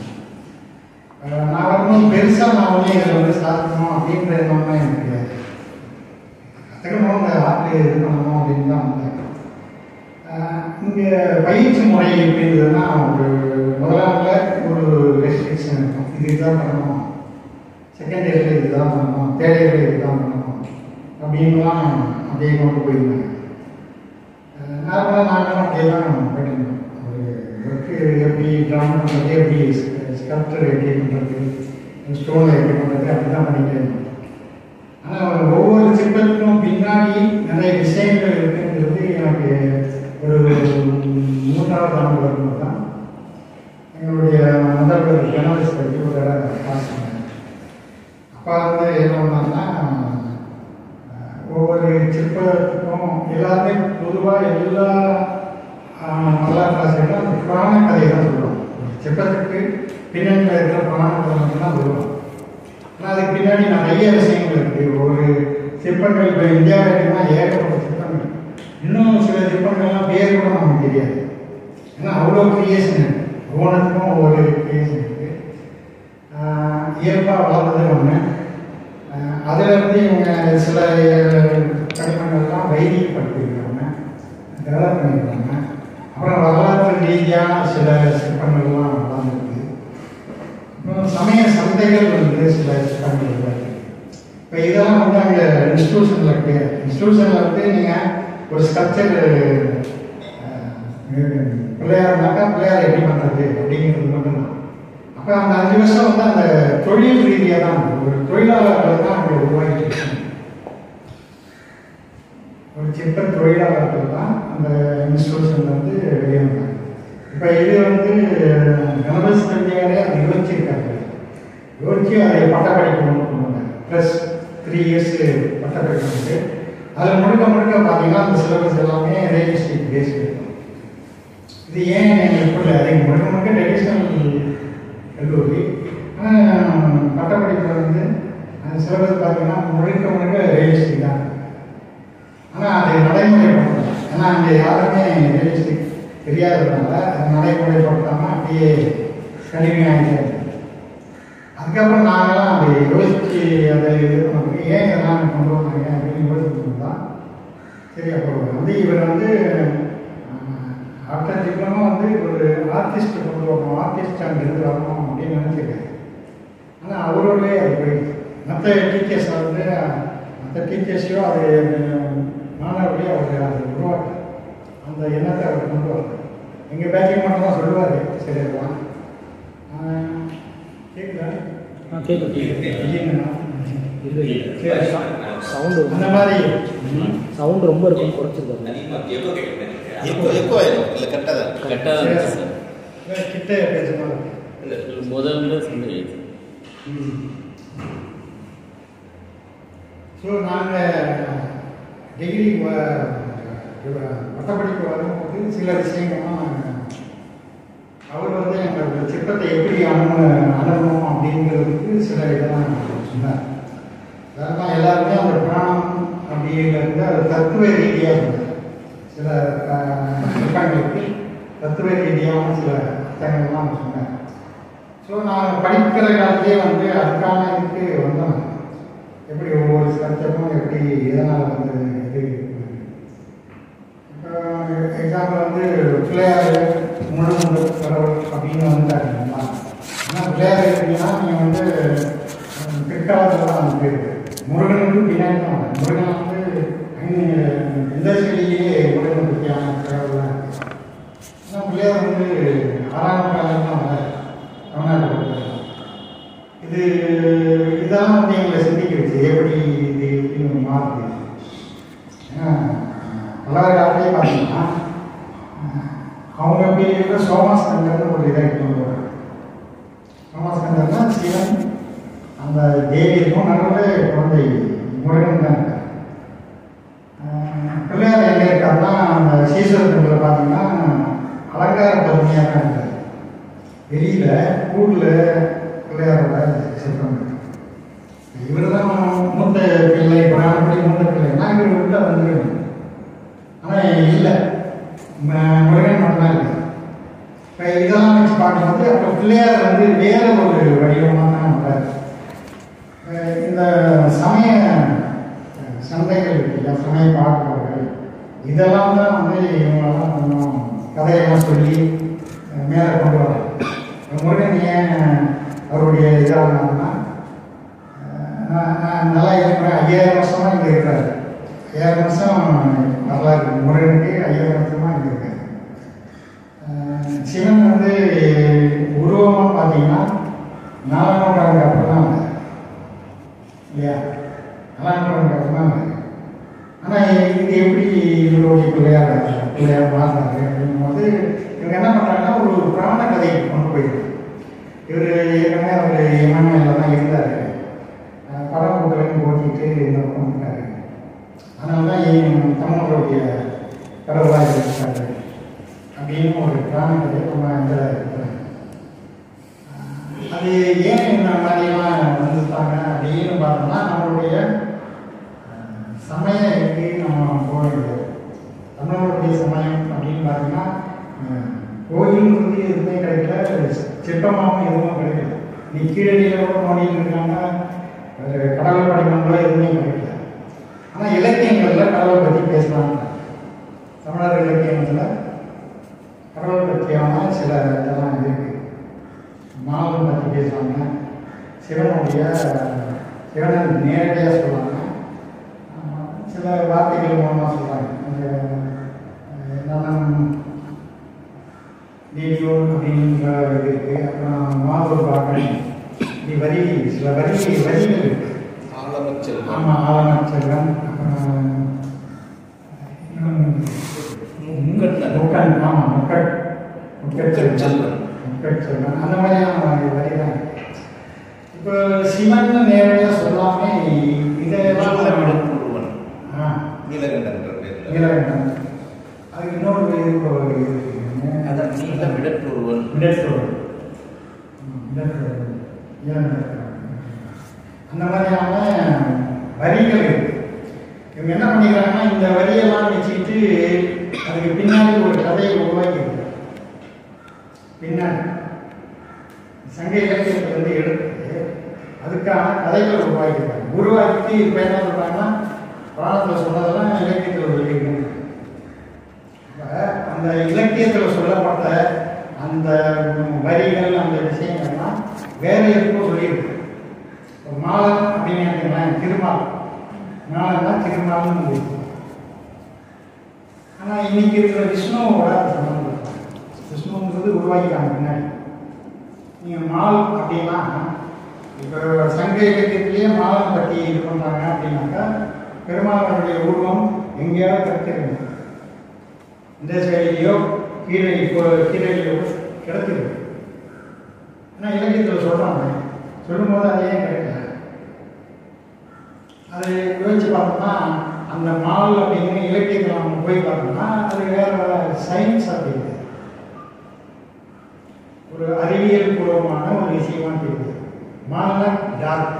நான் வரணும். பெருசாக நான் வந்து இதில் வந்து சாதிக்கணும் அப்படின்ற எண்ணம்லாம் எனக்கு கிடையாது. கற்றுக்கணும், இந்த ஆர்ட் இது பண்ணணும் அப்படின்னு தான் வந்தேன். இங்கே பயிற்சி முறை அப்படின்றதுனா ஒரு முதலாளில் ஒரு ரெஸ்ட்ரிக்ஷன் இருக்கும். இது இதுதான் பண்ணணும், செகண்ட் இயரில் இதுதான் பண்ணணும், தேர்ட் இயரில் இதுதான் பண்ணணும் அப்படின்லாம் அப்படியே கொண்டு போயிருந்தேன். நார்மலாக நாங்களும் அப்படியே தான் பண்ணியிருந்தோம். ஒரு ஒர்க்கு எப்படி ட்ராமா பண்ணுறது, எப்படி ஸ்கல்ப்டர் எப்படி பண்ணுறது, ஸ்டோனில் எப்படி பண்ணுறது அப்படி தான் பண்ணிகிட்டே இருந்தோம். ஆனால் ஒவ்வொரு சிற்பத்துக்கும் பின்னாடி நிறைய விஷயங்கள் இருக்குங்கிறது எனக்கு ஒரு 3வது ஆண்டு வரும்போது தான் எங்களுடைய முதல்வர் ஜெர்னலிஸ்ட் பற்றி ஒரு பாஸ் பண்ணாங்க. அப்போ வந்து என்ன பண்ணாங்கன்னா ஒவ்வொரு சிற்பத்துக்கும் எல்லாருமே பொதுவாக எல்லா வரலாற்றாசிரியர்களும் அந்த புராண கதையை தான் சொல்லுவோம். சிற்பத்துக்கு பின்னணியில் இருக்கிற புராண கதை மட்டும்தான் சொல்லுவோம். ஆனால் அதுக்கு பின்னாடி நிறைய விஷயங்கள் இருக்குது. ஒரு சிற்பங்கள் இப்போ இந்தியாவில் இருக்குன்னா ஏகப்பட்ட சிற்பங்கள். இன்னும் சில சிற்பங்கள்லாம் பேர் கூட நமக்கு தெரியாது. ஏன்னா அவ்வளோ கிரியேஷன் இருக்குது. ஒவ்வொன்றுக்கும் ஒவ்வொரு கிரியேஷன் இருக்குது. இயல்பாக வளர்ந்தது ஒன்று. அதில் வந்து இவங்க சில கனிமங்கள்லாம் வைதிக படிப்பிருக்காங்க, டெவலப் பண்ணியிருக்காங்க. அப்புறம் வரலாற்று ரீதியான சில சிற்பங்கள்லாம் வளர்ந்துருக்கு. அப்புறம் சமய சந்தைகள் வந்து சில சிற்பங்கள் இருக்குது. இப்போ இதெல்லாம் வந்து அங்கே இன்ஸ்டியூஷனில் கிடையாது. இன்ஸ்டியூஷனில் வந்து நீங்கள் ஒரு ஸ்ட்ரக்சர் பிள்ளையார்னாக்கா பிள்ளையார் எப்படி பண்ணுறது அப்படிங்கிறது மட்டும்தான். அப்போ அந்த 5 வருஷம் வந்து அந்த தொழில் ரீதியாக தான் ஒரு தொழிலாளர்கள் தான் அங்கே உருவாகிட்டு ஒரு சிற்ப தொழிலாளர்கள் தான் அந்த இன்ஸ்டியூஷனில் வந்து வெளியே வந்தாங்க. இப்போ இது வந்து கணபதி கல்வியாலே அதை யோசிச்சிருக்காங்க. யோசிச்சு அதை பட்டப்படிப்பு கொண்டு வந்தாங்க. ப்ளஸ் 3 years பட்டப்படிப்பு வந்து அதில் முழுக்க பார்த்தீங்கன்னா அந்த சிலபஸ் எல்லாமே ரியலிஸ்டிக் பேஸ் இருக்கும். இது ஏன் எப்படி அதை முழுக்க ட்ரெடிஷ்னல் கல்லூரி பட்டப்படிப்பில் வந்து அந்த சிலபஸ் பார்த்தீங்கன்னா முழுக்க ரியலிஸ்டிக் தான். ஆனால் அது நடைமுறைப்படுத்தலாம். ஏன்னா அங்கே யாருமே ரியலிஸ்டிக் தெரியாததுனால அது நடைமுறைப்படுத்தாமல் அப்படியே கண்டினியூ ஆகிட்டே. அதுக்கப்புறம் நாங்களாம் அப்படி யோசித்து அதை இது பண்ணி ஏன் இதெல்லாம் கொண்டு வந்தாங்க அப்படின்னு யோசிச்சுட்டு தான் சரி. அப்போ வந்து இவர் வந்து ஆஃப்டர் டிப்ளமா வந்து ஒரு ஆர்டிஸ்ட் கொண்டு வரணும், ஆர்டிஸ்ட் அங்கிருந்து வரணும் அப்படின்னு நினச்சிருக்காரு. ஆனால் அவரோடவே அது போயிடுச்சு. மற்ற டீச்சர்ஸ் வந்து மற்ற டீச்சர்ஸையோ அது மாணவர்களையோ அவர் அதை உருவாக்க அந்த எண்ணத்தை அவர் கொண்டு வரல. எங்கள் பேக்கிங் மட்டும் தான் சொல்லுவார். சரி அதுதான் கேட்குதா? சவுண்டு அந்த மாதிரி சவுண்டு ரொம்ப இருக்கும், குறைச்சிருக்காங்க. கிட்ட பேசுமா முதல்ல ஸோ நாங்கள் டிகிரி பட்டப்படிப்பு வரும்போது சில விஷயங்கள்லாம் நாங்கள் அவர் வந்து எங்களோட சிற்பத்தை எப்படி அணுகணும் அப்படிங்கிறதுக்கு சில இதெல்லாம் சொன்னார். அதெல்லாம் எல்லாருமே அந்த புராணம் அப்படிங்கிறது அது தத்துவ ரீதியாக இருந்தது. சில சிற்பங்களுக்கு தத்துவ ரீதியான சில அர்த்தங்கள்லாம் சொன்னார். ஸோ நான் படிக்கிற காலத்திலே வந்து அதுக்கான இதுக்கு வந்தோம். எப்படி ஒவ்வொரு ஸ்ட்ரக்சரும் எப்படி எதனால் வந்து இது எக்ஸாம்பிள் வந்து பிள்ளையார் முழு கடவுள் அப்படின்னு வந்துட்டாருங்களா. ஆனால் பிள்ளையார் இருக்கீங்கன்னா நீங்கள் வந்து பிற்காலத்தில் தான் வந்து முருகனுக்கு பின்னாடி தான் முருகன் வந்து தகவலாம் இருக்குது. ஆனால் பிள்ளையார் வந்து 6ஆம் காலம் தான் தமிழ்நாட்டில் இதெல்லாம் வந்து எங்களை சிந்திக்க வச்சு எப்படி இது இப்படின்னு மாறுது. ஏன்னா பல்லாயிரம் காலத்திலே பார்த்தீங்கன்னா அவங்க பீரியடில் சோமாஸ்கந்தர்னு ஒரு இதை கொண்டு வர்றாங்க. சோமாஸ்கந்தர்னா சிவன் அந்த தேவி இருக்கும், நடுவில் குழந்தை முருகன் தான் இருக்கார். பிள்ளையார் எங்கே இருக்காருன்னா அந்த சீஸ்வரத்தில் பார்த்தீங்கன்னா அலங்கார பத்னியாக தான் இருக்கார். வெளியில் கூடில் பிள்ளையாரோட சிற்பம் இருக்கு. இவர் தான் மூத்த பிள்ளை, பிராணப்படி மூத்த பிள்ளைன்னா இவர் உள்ள வந்துருக்கணும். ஆனால் இல்லை, முருகன் மட்டும்தான் இருக்கு. இப்போ இதெல்லாம் வச்சு பார்க்கும்போது அப்போ பிள்ளையார் வந்து வேற ஒரு வடிவமாக தான் வர்றாரு. இந்த சமய சந்தைகள் இருக்கு, சமய பார்க்கிறவர்கள் இதெல்லாம் தான் வந்து இவங்களெல்லாம் கொஞ்சம் கதையெல்லாம் சொல்லி மேலே கொண்டு வராங்க. முருகன் ஏன் அவருடைய இதாகனா நான் நல்லா இருக்கிறேன். 5000 வருஷமாக இங்கே இருக்கிறாரு. 5000 வருஷம் வரலாறு முருகனுக்கு 5000 வருஷமாக இங்கே இருக்காரு. சிவன் வந்து உருவமாக பார்த்தீங்கன்னா 4ஆம் நூற்றாண்டுக்கு அப்புறம் தான் வந்தார் இல்லையா? 4ஆம் நூற்றாண்டுக்கு அப்புறம் தான் வந்தார். ஆனால் இது எப்படி இவருடைய பிள்ளையார் மாறினாரு அப்படிங்கும்போது இவங்க என்ன பண்ணுறாங்கன்னா ஒரு புராண கதையை கொண்டு போயிருக்கு. இவர் ஏற்கனவே அவர் எம்என்ஏல தான் இருந்தார். படம் கூட்டலையும் போட்டிட்டு இந்த பக்கம் இருக்காரு. அதனால தான் தமிழர்களுடைய கடவுளாக இருக்காரு அப்படின்னு ஒரு புராண கதை நம்ம இதில் இருக்கிறாங்க. அது ஏன் இந்த மாதிரிலாம் வந்துட்டாங்க அப்படின்னு பார்த்தோம்னா நம்மளுடைய சமயம் எப்படி நம்ம போகிறது. தமிழர்களுடைய சமயம் அப்படின்னு பார்த்தீங்கன்னா கோயில் வந்து எதுவுமே கிடைக்கல, சிற்பமாகவும் எதுவும் கிடைக்கல. நீ கீழடியில் கூட நோண்டிட்டு இருக்காங்க, கடவுள் படிக்கணுங்களோ எதுவுமே கிடைக்கல. ஆனால் இலக்கியங்களில் கடவுளை பற்றி பேசுகிறாங்க. தமிழர் இலக்கியங்களில் கடவுள் பற்றியான சில இதெல்லாம் இருக்குது. மாணவன் பற்றி பேசுவாங்க, சிவனை நேரடியாக சொல்லுவாங்க, சில வார்த்தைகள் மூலமாக சொல்கிறாங்க. என்னென்னா வீடியோ அப்படின்ற இது இருக்குது. அப்புறம் மாதூர் பாக்கன் இப்படி சில வரிகள் இருக்குது. ஆமாம், ஆலமச்செல்வன். அப்புறம் முக்கன், ஆமாம் முக்கட்செல்வன், அந்த மாதிரியான வரி தான். இப்போ சிவன் நேரடியாக சொல்லாமே இதெல்லாம் நீலகண்டன் அதுக்கு இன்னொரு அந்த மாதிரியான வரிகள் இருக்கு. இவங்க என்ன பண்ணிக்கிறாங்கன்னா இந்த வரியெல்லாம் வச்சுக்கிட்டு அதுக்கு பின்னாடி ஒரு கதையை உருவாக்கிடுறாங்க. பின்னாடி சங்க இலக்கியத்திலிருந்து எடுத்து அதுக்கான கதைகளை உருவாக்கிடுறாங்க. உருவாக்கிட்டு இப்போ என்ன சொல்றாங்கன்னா புராணத்தில் சொன்னதெல்லாம் இலக்கியத்தில் சொல்லியிருக்காங்க. அந்த இலக்கியத்தில் சொல்லப்பட்ட அந்த வரிகள், அந்த விஷயங்கள்லாம் வேற எதுக்கும் சொல்லியிருக்கு. மாலன் அப்படின்னு எடுத்துக்கலாம், திருமால் மாலன்னா திருமால்னு இருக்கு. ஆனால் இன்னைக்கு இருக்கிற விஷ்ணுவோட சம்பந்தம், விஷ்ணுங்கிறது உருவாக்கிட்டாங்க பின்னாடி. நீங்கள் மால் அப்படின்னா இப்போ சங்க இலக்கியத்திலேயே மாலன் பற்றி இது பண்ணுறாங்க அப்படின்னாக்கா பெருமாளுடைய உருவம் எங்கேயாவது கிடைச்சிருக்கு. இந்த சைடிலையோ கீழடியிலோ கிடைச்சிருக்கு. ஆனால் இலக்கியத்தில் சொல்கிறாங்க, சொல்லும்போது அது ஏன் கிடைக்கல? அது யோசிச்சு பார்த்தோம்னா அந்த மால் அப்படிங்கிற இலக்கியத்தில் நம்ம போய் பார்த்தோம்னா அது வேற சயின்ஸ் அப்படிங்குது, ஒரு அறிவியல் பூர்வமான ஒரு விஷயமா தெரியுது. மால்னா டார்க்,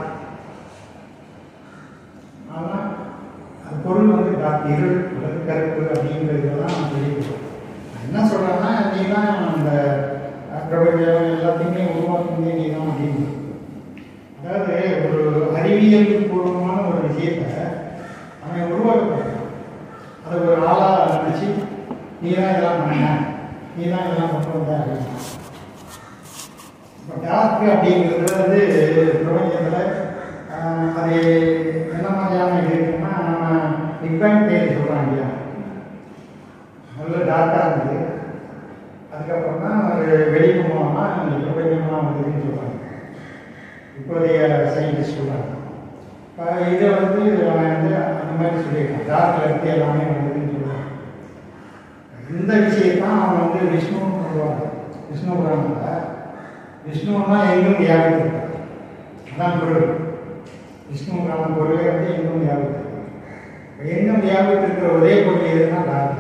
ஆனால் அது பொருள் வந்து டார்க், இருள் அல்லது கருப்பு அப்படிங்கிறதுலாம் தெரியுது. என்ன சொல்கிறேன்னா நீ தான் அந்த பிரபஞ்சம் எல்லாத்தையுமே உருவாக்குங்க நீ தான் அப்படின்னு. அதாவது ஒரு அறிவியல் பூர்வமான ஒரு விஷயத்தை அவன் உருவாக்கப்படுறான். அதை ஒரு ஆளாக நினச்சி நீ தான் இதெல்லாம் பண்ண, நீ தான் இதெல்லாம் கொண்டு வந்த அப்படின்னா. இப்போ டார்க் அப்படிங்கிறது வந்து பிரபஞ்சத்தில் அது என்ன மாதிரியான இது இருக்குன்னா நம்ம பிக் பேங் தேரி சொல்கிறாங்க இல்லையா, அதில் டார்க்காக இருந்தது. அதுக்கப்புறம் தான் ஒரு வெடிப்பு மூலமாக பிரபஞ்சமாக வந்ததுன்னு சொல்கிறாங்க இப்போதைய சயின்டிஸ்ட் சொல்கிறாங்க. இப்போ இதை வந்து அவன் வந்து அந்த மாதிரி சொல்லியிருக்கான், டார்க்கில் இருந்து எல்லாமே வந்ததுன்னு சொல்கிறாங்க. இந்த விஷயத்தான் அவன் வந்து விஷ்ணுன்னு சொல்லுவாங்க. விஷ்ணு புராணத்தில் விஷ்ணுன்னா எங்கும் வியாபித்திருக்கார், அதான் பொருள். விஷ்ணுக்கான பொருளே வந்து எங்கும் வியாபித்திருக்கார். எங்கும் வியாபித்திருக்கிற ஒரே பொருள் எதுனா டார்க்.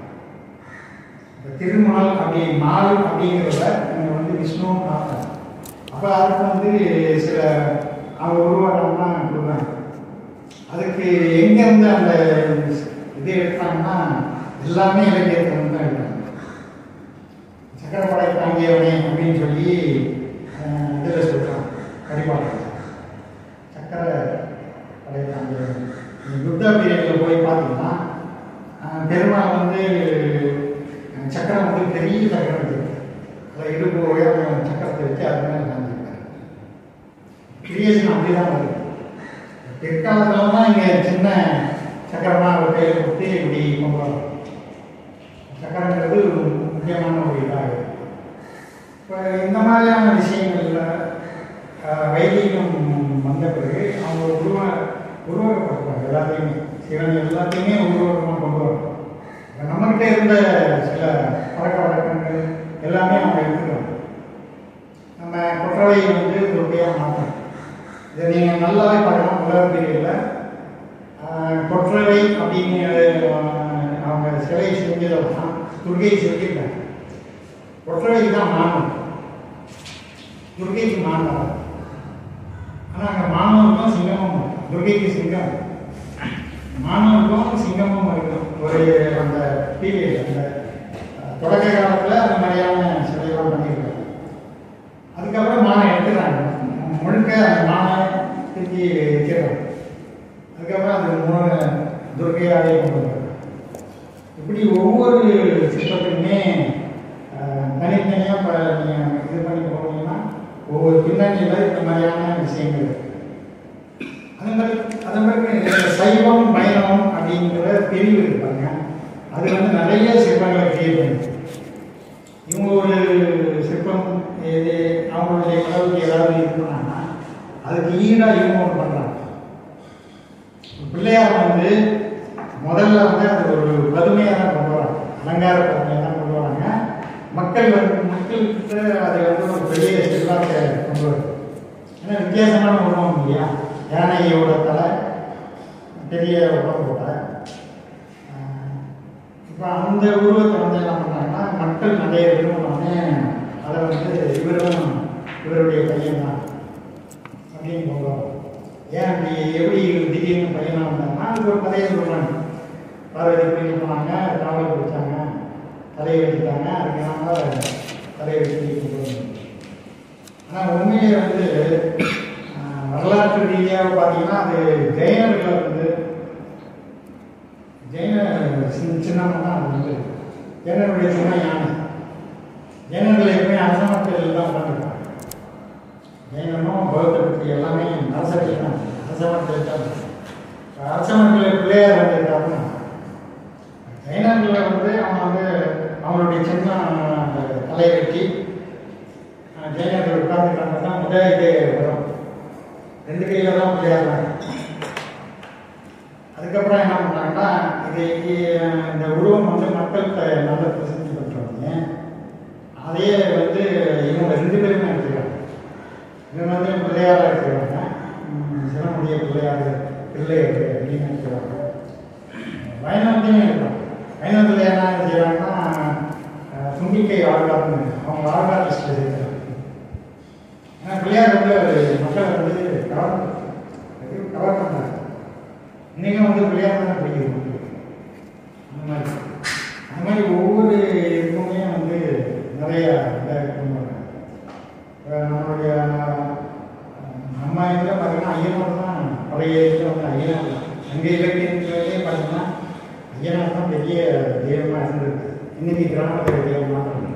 திருமால் அப்படி மால் அப்படிங்கிறத நீங்கள் வந்து விஷ்ணுவும் பார்த்தாங்க. அப்போ அதுக்கு வந்து சில அவங்க உருவாக்கம்லாம் கொடுக்குறாங்க. அதுக்கு எங்கேருந்து அந்த இது எடுத்தாங்கன்னா எல்லாமே இலக்கியத்தில் தான் எடுத்தாங்க. சக்கரப்படை தாங்கியவனே அப்படின்னு சொல்லி இதில் சொல்கிறாங்க, கடிப்பாடு சக்கரை படை தாங்கியவன். புத்தா பீரியடில் போய் பார்த்தீங்கன்னா பெருமாள் வந்து சக்கரம் வந்து பெரிய சக்கரம் வச்சுருக்காரு. அதை இடுப்பு உயரம் சக்கரத்தை வச்சு அது மேலே காமிச்சிருக்காரு. கிரியேஷன் அப்படி தான் வருது. பிற்காலத்தில் தான் இங்கே சின்ன சக்கரமாக ஒரு கையில் கொடுத்து இப்படி கொண்டு வரும். சக்கரங்கிறது முக்கியமான ஒரு இதாக. இப்போ இந்த மாதிரியான விஷயங்களில் வைதிகம் வந்த பிறகு அவங்க உருவாக்கப்படுறாங்க. எல்லாத்தையுமே சிவன் எல்லாத்தையுமே உருவாக்கமாக கொண்டு வரும். நம்மகிட்ட இருந்த சில பழக்க வழக்கங்கள் எல்லாமே அவங்க எடுத்துக்கிறோம். நம்ம கொற்றவை வந்து தொகையாக மாற்றோம். இதை நீங்கள் நல்லாவே பார்க்கலாம். முதல் பீரியடில் கொற்றவை அப்படின்னு அவங்க சிலை செஞ்சதெல்லாம் துர்கையை செஞ்சிருக்காங்க. கொற்றவைக்கு தான் மானம், துர்கைக்கு மானம். ஆனால் அங்கே மானவருக்கும் சிங்கமும், துர்கைக்கு சிங்கம், மானவருக்கும் சிங்கமும் இருக்கும். ஒரு அந்த பீரியட் அந்த தொடக்க காலத்தில் அந்த மாதிரியான சிலையெல்லாம் பண்ணியிருக்காங்க. அதுக்கப்புறம் மானை எடுத்துக்கிறாங்க, முழுக்க அந்த மானை தூக்கி வைக்கிறாங்க. அதுக்கப்புறம் அது 3 துர்கையாவே கொண்டு வர்றாங்க. இப்படி ஒவ்வொரு சிற்பத்துக்குமே தனித்தனியாக இப்போ நீங்கள் இது பண்ணி போனீங்கன்னா ஒவ்வொரு பின்னணியில் இந்த மாதிரியான விஷயங்கள் இருக்குது. அதே மாதிரி சைவம் வைணவம் அப்படிங்கிற பிரிவு இருப்பாங்க. அது வந்து நிறைய சிற்பங்களை கிரியேட் பண்ணுது. இவங்க ஒரு சிற்பம் இது அவங்களுடைய கடவுளுக்கு ஏதாவது இது பண்ணாங்கன்னா அதுக்கு ஈடாக இவங்க ஒன்று பண்ணுறாங்க. பிள்ளையார் வந்து முதல்ல வந்து அது ஒரு பதுமையாக தான் கொண்டு வராங்க, அலங்கார பதுமையாக தான் கொண்டு வராங்க. மக்கள்கிட்ட அதை வந்து ஒரு பெரிய செல்வாக்கை கொண்டு வருது. ஏன்னா வித்தியாசமான உருவம் இல்லையா, யானையோட தலை, பெரிய உடம்போட. இப்போ அந்த உருவத்தை வந்து என்ன பண்ணாங்கன்னா மக்கள் நிறைய விரும்பினோடனே அதை வந்து இவருடைய பையன் தான் அப்படின்னு கொண்டு வரோம். ஏன் அப்படி எப்படி திடீர்னு பையனாக இருந்தாங்கன்னா அதுக்கு ஒரு கதையை சொல்கிறாங்க. பார்வதி கோயிலுக்கு போனாங்க, காவல் பிடிச்சாங்க, தலையை வச்சுட்டாங்க, அதுக்காக தலையை வச்சு கொண்டு வந்தாங்க. ஆனால் உண்மையை வந்து வரலாற்று ரீதியாக பார்த்தீங்கன்னா அது ஜெயினர்களை வந்து ஜெயின சின்னமாக தான் அது வந்து ஜெயினருடைய சின்ன யானை. ஜெயினர்கள் எப்பவுமே அரசமரத்தில் தான் உட்காந்துருக்காங்க. ஜெயினமும் பௌத்த பற்றி எல்லாமே அரசர்கள் தான், அரசமரத்தில் தான். அரசமரத்தில் பிள்ளையார் வந்திருக்காருன்னா ஜெயினர்களை வந்து அவங்க வந்து அவங்களுடைய சின்ன தலையை வெட்டி ஜெயினர்கள் உட்காந்துருக்காங்கன்னா முதல் இதே வரும். 2 கையில் தான் பிள்ளையாடுறாங்க. அதுக்கப்புறம் என்ன பண்ணாங்கன்னா இது இந்த உருவம் வந்து மக்கள்கிட்ட நல்ல பிரசித்தி பண்ணுறவங்க அதையே வந்து இவங்க 2 பேருமே எடுத்துக்கிறாங்க. இவங்க வந்து பிள்ளையாராக எடுத்துக்கிறாங்க, சிவனுடைய பிள்ளை அப்படின்னு எடுத்துக்கிறாங்க. வைணவத்தையும் எடுக்கிறாங்க. வைணவத்தில் என்ன செய்கிறாங்கன்னா தும்பிக்கை ஆழ்வார்னு அவங்க ஆழ்வார் லிஸ்ட்டில் இருக்கிறாங்க. ஏன்னா பிள்ளையார் வந்து மக்களை வந்து கவர் பண்ணுறாங்க. இன்றைக்கும் வந்து பிள்ளையார் தானே பிடிக்கிறது. அந்த மாதிரி ஒவ்வொரு இதுக்குமே வந்து நிறைய இதாக கொண்டு வராங்க. நம்மளுடைய நம்ம இதில் பார்த்தீங்கன்னா ஐயனார் தான் பழைய இதில் வந்து ஐயனார் தான். எங்கள் இலக்கியத்திலே பார்த்தீங்கன்னா ஐயனார் தான் பெரிய தெய்வமாக இருந்திருக்கு. இன்னைக்கு கிராமத்தில் தெய்வமாக இருந்திருக்கு.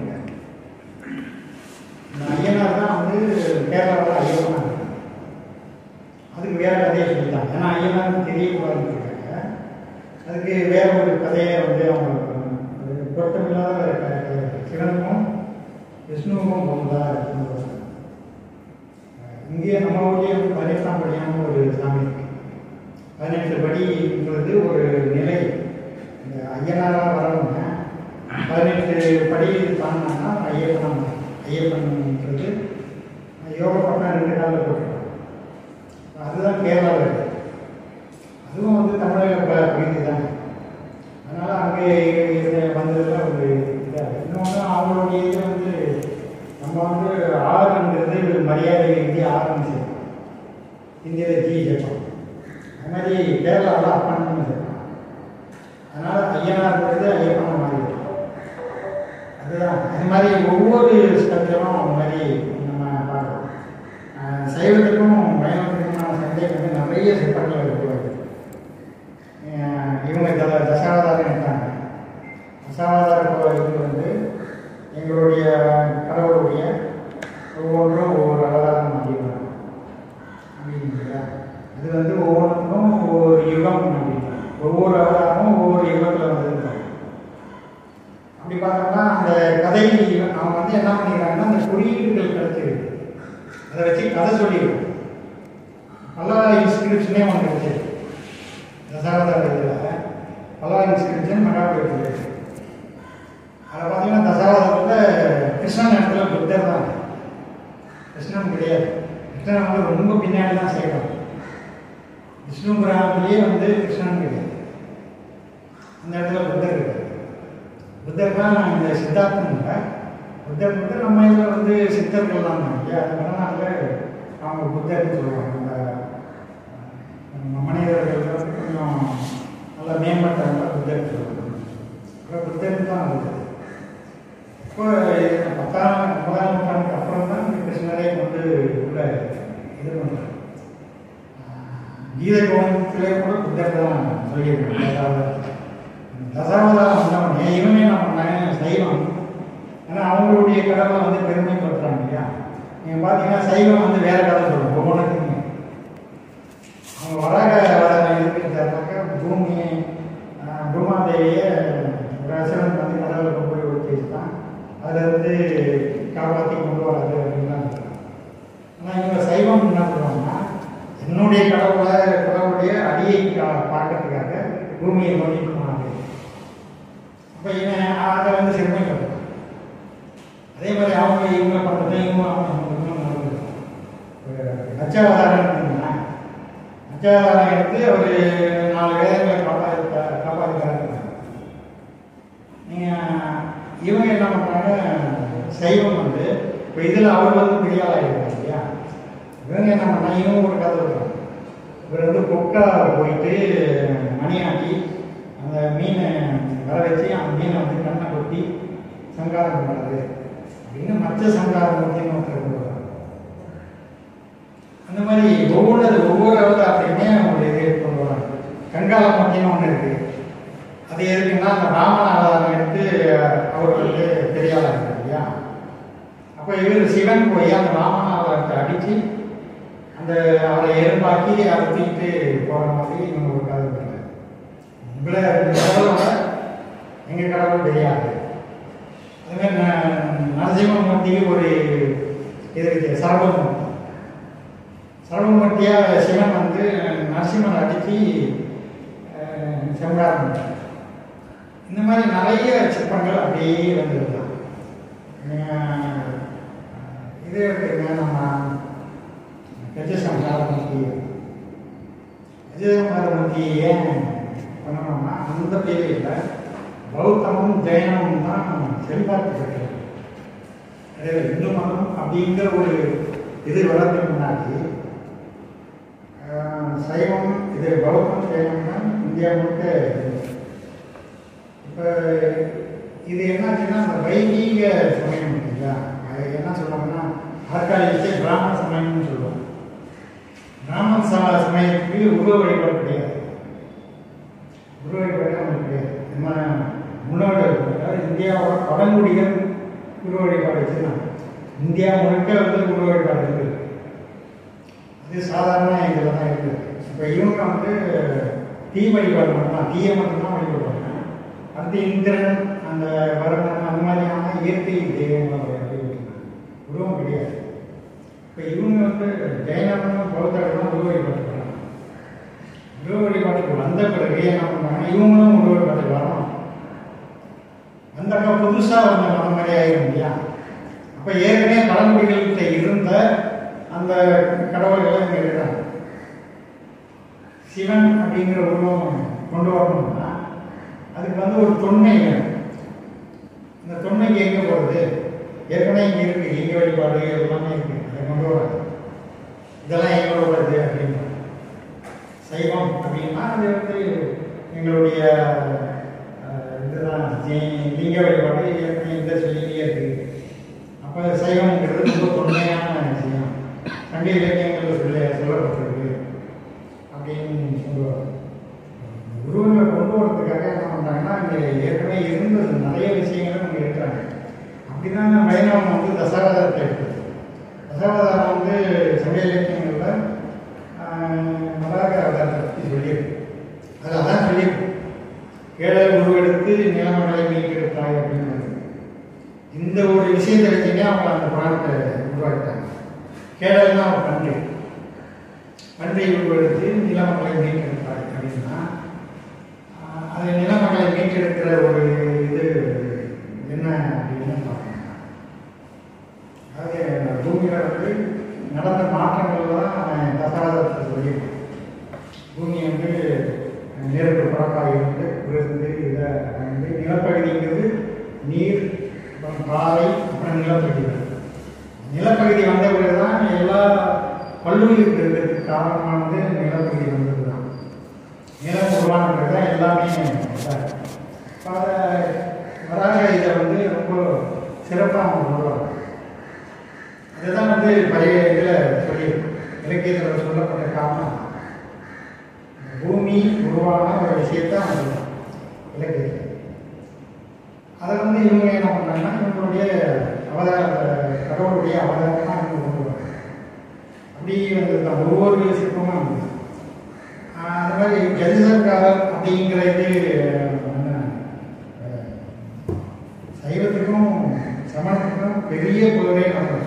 ஐயனார் தான் வந்து கேரளாவில் ஐயனாக இருக்கு. அதுக்கு வேற கதையை சொல்லிட்டாங்க. ஏன்னா ஐயனாருக்கு தெரியக்கூடாதுன்னு இருக்காங்க. அதுக்கு வேற ஒரு கதையை வந்து அவங்க பொருத்தமில்லாத சிவனுக்கும் விஷ்ணுவுக்கும் போனதாக இருக்கும்போது இங்கேயே நம்ம ஊர்லேயே வந்து 18ஆம் படியான ஒரு சாமி இருக்கு. 18 படிங்கிறது ஒரு நிலை. இந்த ஐயனாராக வரவங்க 18 படி தாண்டினாங்கன்னா ஐயப்பன்றது யோக பண்ண 2 காலில் போட்டுருக்காங்க. அதுதான் கேரளாவில் இருக்குது. அதுவும் வந்து தமிழக பகுதி தானே. அதனால் அங்கே வந்ததில் ஒரு இதாக இன்னொன்று அவங்களுடைய இது வந்து நம்ம வந்து ஆறுங்கிறது மரியாதை எழுதி ஆறுன்னு செய்யணும். இந்தியாவில் ஜி சேர்ப்போம். அது மாதிரி கேரளாவில் அப்பன்னு சேர்ப்போம். அதனால் ஐயனாருங்கிறது ஐயப்பன் மாதிரி இருக்கும். அதுதான் அது மாதிரி ஒவ்வொரு ஸ்ட்ரக்சரும் அந்த மாதிரி நம்ம பார்க்கலாம். சைவத்துக்கும் வைணவத்துக்குமான சண்டை வந்து நிறைய சிற்பங்கள் இருக்கிறது. இவங்க தசாவதாரம் எடுத்தாங்க. தசாவதார இது வந்து எங்களுடைய கடவுளுடைய ஒவ்வொன்றும் ஒவ்வொரு அவதாரம் அப்படிங்கிறாங்க. அப்படிங்களா? அது வந்து ஒவ்வொன்றுக்கும் ஒவ்வொரு யுகம் அப்படிங்கிறாங்க. ஒவ்வொரு அவதாரமும் ஒவ்வொரு யுகத்தில் வந்துருக்காங்க. அப்படி பார்த்தோம்னா அந்த கதை அவங்க வந்து என்ன பண்ணிக்கிறாங்கன்னா அந்த குறியீடுகள் கிடைச்சிருக்கு. அதை வச்சு கதை சொல்லிடுவோம். பல இன்ஸ்கிரிப்ஷனே ஒன்று கிடைச்சிருக்கு. தசாவதார இதில் பல இன்ஸ்கிரிப்ஷன் மகாபலிபுரம் இருக்குது. அதில் பார்த்தீங்கன்னா தசாவதாரத்தில் கிருஷ்ணன் இடத்துல புத்தர் தான். கிருஷ்ணன் கிடையாது. கிருஷ்ணன் வந்து ரொம்ப பின்னாடி தான் செய்யணும். விஷ்ணு புராணத்திலேயே வந்து கிருஷ்ணன் கிடையாது. அந்த இடத்துல புத்தர் இருக்காது. புத்தர் தான் இந்த சித்தார்த்தம் இல்லை. புத்தர் வந்து நம்ம இதில் வந்து சித்தர்கள் தான் இல்லையா? அதனால அவங்க புத்தர்னு சொல்லுவாங்க. அந்த மனிதர்கள் கொஞ்சம் நல்லா மேம்பட்டவங்க புத்தர் சொல்லுவாங்க. அப்புறம் புத்தர் தான் வருது. இப்போ 10ஆம் 9ஆம் நூற்றாண்டுக்கு அப்புறம் தான் இந்த கிருஷ்ணரை கொண்டு உள்ள இது பண்ணுறாங்க. கீதை கோவிந்தத்திலே கூட புத்தர் தான் சொல்லியிருக்காங்க. தசாவதாரம் வந்தவனே இவனே என்ன பண்ணாங்க சைவம். ஆனால் அவங்களுடைய கடவுளை வந்து பெருமைப்படுத்துறாங்க இல்லையா? நீங்கள் பார்த்தீங்கன்னா சைவம் வந்து வேற கதை சொல்லுவோம் ஒவ்வொன்றுக்குமே. அவங்க வராக இருக்கிறதாக்க பூமாதேவியை சிவன் வந்து கடவுளை கொண்டு போய் ஒழிச்சு வச்சுதான் அதில் வந்து காப்பாற்றி கொண்டு வராது அப்படின்லாம் சொல்கிறாங்க. ஆனால் இவங்க சைவம் என்ன சொல்லுவாங்கன்னா என்னுடைய கடவுளுடைய அடியை பார்க்கறதுக்காக பூமியை நோக்கிட்டு போனாங்க. அப்போ இவன் அதை வந்து செம்மைப்படுத்தும். அதே மாதிரி அவங்க இவங்க பண்ணுறது இவங்க நடந்துருக்கும். நச்சாவதாரம் இருக்குங்களா? நச்சாவதாரம் எடுத்து ஒரு 4 வேதங்களை காப்பாற்றிக்கிறாங்க. நீங்கள் இவங்க என்ன பண்ணுறாங்க சைவம் வந்து இப்போ இதில் அவர் வந்து பெரிய ஆளாகிருக்காங்க இல்லையா? இவங்க என்ன பண்ணால் இவங்க ஒரு கதை இருக்காங்க. இவர் வந்து கொக்கா போயிட்டு மணியாக்கி அந்த மீனை வர வச்சு அந்த மீனை வந்து கண்ணை கொட்டி சங்காரம் பண்ணுறாரு அப்படின்னு மற்ற சங்காரம் மூர்த்தின்னு ஒருத்தர் கொண்டு வர்றாங்க. அந்த மாதிரி ஒவ்வொரு அவதாரத்தையுமே ஒரு இது கொண்டு வராங்க. கங்கால மூர்த்தின்னு ஒன்று இருக்குது. அது எதுக்குன்னா அந்த ராமன் அவதாரம் எடுத்து அவர் வந்து பெரியாளாக இருக்கார் இல்லையா? அப்போ இவர் சிவன் போய் அந்த ராமன் அவதாரத்தை அடித்து அந்த அவரை எறும்பாக்கி அதை தூக்கிட்டு போகிற மாதிரி இவங்க ஒரு கதை இருக்காங்க. உங்களை கடவுளோட எங்கள் கடவுள் தெரியாது. அதுமாதிரி நரசிம்மூர்த்திக்கு ஒரு இது இருக்குது சரபமூர்த்தி. சரபமூர்த்தியாக சிவன் வந்து நரசிம்மனை அடித்து சம்ஹாரம் பண்ணுறாங்க. இந்த மாதிரி நிறைய சிற்பங்கள் அப்படியே வந்துருக்கலாம். இது இருக்குங்க நம்ம கஜசம்ஹாரமூர்த்தி. கஜசம்ஹாரமூர்த்தி ஏன் பண்ணணும்னா அந்த பீரியட்ல பௌத்தமும் ஜெயனமும் தான் செல்வாக்கு. இந்து மதம் அப்படிங்கிற ஒரு இது வளர்த்துக்கு முன்னாடி சைவம் இது பௌத்தம் ஜெயனம் தான் இந்தியா முழுக்க. இப்போ இது என்னாச்சுன்னா அந்த வைதீக சமயம் இல்லையா? அது என்ன சொல்லுவாங்கன்னா ஆற்காலிக்கு பிராமண சமயம்னு சொல்லுவாங்க. பிராமண சமயத்துக்கு உருவ வழிபாடு கிடையாது. உருவ வழிபாடு நமக்கு கிடையாது. நம்ம முன்னோடு இந்தியாவோட பழங்குடிகள் உருவ வழிபாடு வச்சுருந்தாங்க. இந்தியா முழுக்க வந்து உருவ வழிபாடு இருக்குது. அது சாதாரண இதில் தான் இருக்குது. இப்போ இவங்க வந்து தீ வழிபாடு மட்டும்தான், தீயை மட்டும்தான் வழிபடுவாங்க. அடுத்து இந்திரன் அந்த வருணன் அந்த மாதிரியான இயற்கை தெய்வங்களை உருவம் கிடையாது. இப்போ இவங்க வந்து ஜெயநாதனும் பௌத்தர்களும் உருவ வழிபாட்டுக்கு உருவ வழிபாட்டுக்கு வந்த பிறகு என்ன பண்ணுறாங்கன்னா இவங்களும் உருவ வழிபாட்டுக்கு வரணும். வந்தாக்கா புதுசாக வந்த மதம் மாதிரி ஆயிடும் இல்லையா? அப்போ ஏற்கனவே பழங்குடிகள்கிட்ட இருந்த அந்த கடவுள்களை இங்கே இருக்கிறாங்க. சிவன் அப்படிங்கிற உருவம் கொண்டு வரணும்னா அதுக்கு வந்து ஒரு தொன்மை வேணும். இந்த தொன்மைக்கு எங்கே போகிறது? ஏற்கனவே இங்கே இருக்குது, லிங்க வழிபாடு எல்லாமே இருக்குது, அதை கொண்டு வராது. இதெல்லாம் எங்களோடது அப்படின்னா சைவம் அப்படின்னா அது வந்து எங்களுடைய இதுதான் லிங்க வழிபாடு ஏற்கனவே இந்த சொல்லியே இருக்குது. அப்போ சைவம்ங்கிறது ரொம்ப தொன்மையான விஷயம், சங்க இலக்கியங்கள் சொல்லப்பட்டிருக்கு அப்படின்னு சொல்லுவாங்க. உருவங்களை கொண்டு வரதுக்காக என்ன பண்ணுறாங்கன்னா இங்கே ஏற்கனவே இருந்தது நிறைய விஷயங்களும் இங்கே இருக்கிறாங்க. அப்படி தான் வைணவம் வந்து தசாவதாரத்தை இருக்குது. தசாவதாரம் வந்து சங்க இலக்கியங்களில் மலாக அவதாரத்தை பற்றி சொல்லியிருக்கு. அது அதான் சொல்லியிருக்கு, ஏழை உருவெடுத்து நிலமகளை மீட்டெடுத்தாய் அப்படின்னு. இந்த ஒரு விஷயத்தை வச்சுங்க அவங்க அந்த புராணத்தை உருவாக்கிட்டாங்க. கேடல்னா ஒரு பன்றை உருவெடுத்து நிலமகளை மீட்டெடுத்தாய் அப்படின்னா அது நிலமகளை மீட்டெடுக்கிற ஒரு இது என்ன அப்படின்னு பார்க்கணும். அதாவது பூமியில் வந்து நடந்த மாற்றங்கள் தான் தசாவதாரத்தை சொல்லியிருக்கோம். பூமி வந்து நெருப்பு பரப்பாக இருந்து விழுந்து இதை வந்து நிலப்பகுதிங்கிறது நீர், அப்புறம் பாறை, அப்புறம் நிலப்பகுதிகள். நிலப்பகுதி வந்த பிறகு தான் எல்லா பல்லுயிர் இருக்கிறதுக்கு காரணமானது நிலப்பகுதி வந்தது தான். நிலம் உருவான பிறகு தான் எல்லாமே வராக இதை வந்து ரொம்ப சிறப்பாக அவங்க உருவாங்க. அதுதான் வந்து பழைய இதில் சொல்லி இலக்கியத்தில் சொல்லப்பட்ட காரணம். பூமி உருவான ஒரு விஷயத்தை அவங்க இலக்கியத்தில் அதை வந்து இவங்க என்ன பண்ணாங்கன்னா இவங்களுடைய கடவுளுடைய அவதாரமாக இவங்க கொண்டு வராங்க. அப்படி வந்து தான் ஒவ்வொரு சிற்பமாக இருந்தது. அது மாதிரி ஜதிசர்காரர் அப்படிங்கிற இது சைவத்துக்கும் சமணத்துக்கும் பெரிய போரே நடந்தது.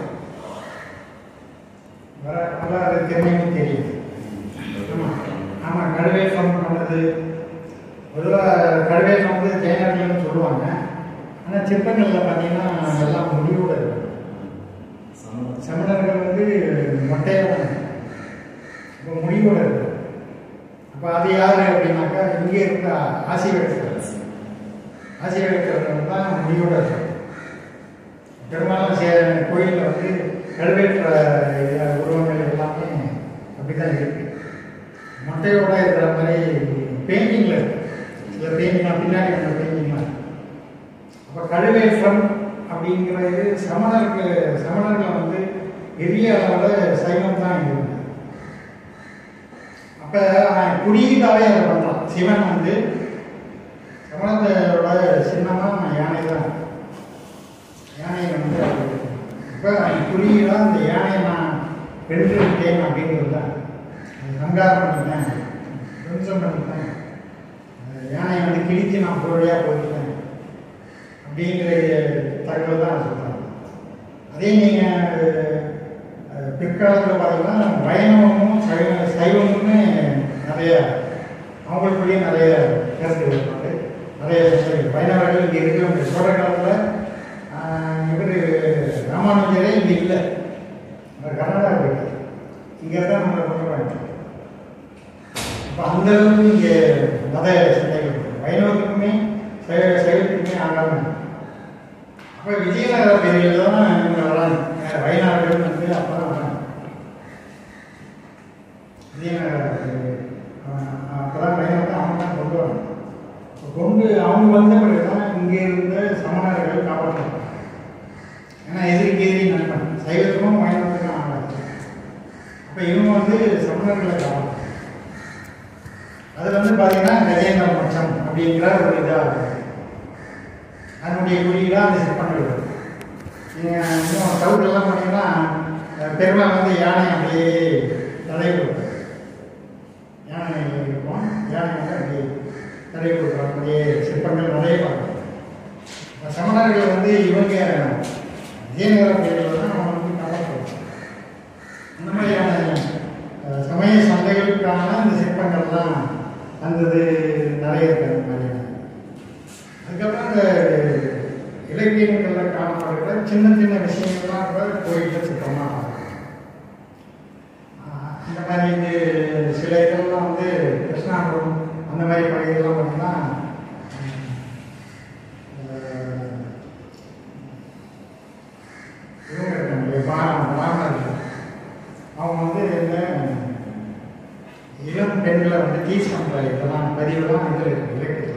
வரலாறு தெரிஞ்சவங்க தெரியுது. ஆமாம் ஆமாம், கழுவேற்றம் பண்ணது. பொதுவாக கழுவேற்றம் வந்து ஜெயநாட்டில்னு சொல்லுவாங்க. ஆனால் சிற்பங்களில் பார்த்தீங்கன்னா எல்லாம் முடிவோடு இருக்கும். சமணர்கள் வந்து மொட்டையாக இப்போ முடிவோடு இருக்கும். அப்போ அது யார் அப்படின்னாக்கா இங்கே இருக்க ஆசிரியர்கள் தான் முடிவோடு இருக்கும். பெரும்பாலும் கோயிலில் வந்து கழுவேற்ற உருவங்கள் எல்லாமே அப்படி தான் இருக்குது. மொட்டையோட இருக்கிற மாதிரி பெயிண்டிங்கில் இருக்குது. சில பெயிண்டிங்லாம் பின்னாடி வந்த பெயிண்டிங்லாம். அப்போ கழுவேற்றம் அப்படிங்கிறது சமணர்களை வந்து பெரிய அளவில் சைவம் தான் இருந்தது. அப்போ குறியீடாகவே அதை பண்ணுறான். சிவன் வந்து சமணத்தோட சின்னமாக யானை தான். யானையை வந்து இப்போ குறியீடாக அந்த யானையை நான் வென்றுவிட்டேன் அப்படிங்கிறது தான். சங்காரம் பண்ணிட்டேன், துவம்சம் பண்ணிட்டேன், யானையை வந்து கிழித்து நான் பொருளையாக போயிட்டேன் அப்படிங்கிற தகவல் தான் சொல்கிறாங்க. அதே நீங்கள் பிற்காலத்தில் பார்த்தீங்கன்னா வைணவமும் சைவமுமே நிறைய அவங்களுக்குள்ளேயே நிறைய கருத்து இருப்பாங்க. நிறைய வைணவர்கள் இங்கே இருக்கிறவங்க சோழ காலத்தில் இவர் ராமானுஜரே இங்கே இல்லை, கர்நாடகா போயிட்டார். இங்கே தான் நம்மளை கொண்டு வராங்க. இப்போ அந்த அளவுக்கு இங்கே மத சிந்தைகள் வைணவத்துக்குமே சைவத்துக்குமே ஆகாமல். அப்போ விஜயநகர பகுதியில் தான் இவங்க வராங்க. வைணவர்கள் வந்து அப்போ தான் வராங்க. விஜயநகர அப்போ தான் வைணவத்தை அவங்க தான் கொண்டு வராங்க. அவங்க வந்த பிறகு தான் இங்கே இருந்த சமணர்கள் காப்பாற்றாங்க. ஏன்னா எதிரிக்கு நண்பன் சைவத்துக்கும் வைணவத்துக்கும் ஆகாது. அப்போ இவங்க வந்து சமணர்களை காப்பாற்றாங்க. அது வந்து பார்த்தீங்கன்னா கஜேந்திர மச்சம் அப்படிங்கிற ஒரு இதாக அதனுடைய குறியீடாக அந்த சிற்பங்கள் வருது. நீங்கள் இன்னும் சவுட்டெல்லாம் பார்த்தீங்கன்னா பெருமாள் வந்து யானை அப்படியே தடை கொடுப்பார். யானை இருக்கும், யானை வந்து அப்படியே தடை கொடுப்பார். அப்படியே சிற்பங்கள் நிறைய பார்க்கலாம். விஜயநகர பகுதியில் தான் அவன் வந்து காப்பாற்றுவான். அந்த மாதிரியான சமய சந்தைகளுக்கான இந்த சிற்பங்கள்லாம் வந்தது நிறைய இருக்கு. அந்த மாதிரியான அதுக்கப்புறம் இந்த இலக்கியங்களில் காணப்படுகிற சின்ன சின்ன விஷயங்கள்லாம் கூட கோயிலில் சிற்பமாக இந்த மாதிரி சில இதெல்லாம் வந்து கிருஷ்ணாபுரம் அந்த மாதிரி பகுதியெல்லாம் பார்த்தீங்கன்னா இவங்க இருக்காங்க ராமர் அவங்க வந்து இந்த இளம் பெண்களை வந்து டீச் பண்ணுற இதெல்லாம் பதிவுலாம் இதில் இருக்கு இலக்கியத்தில்.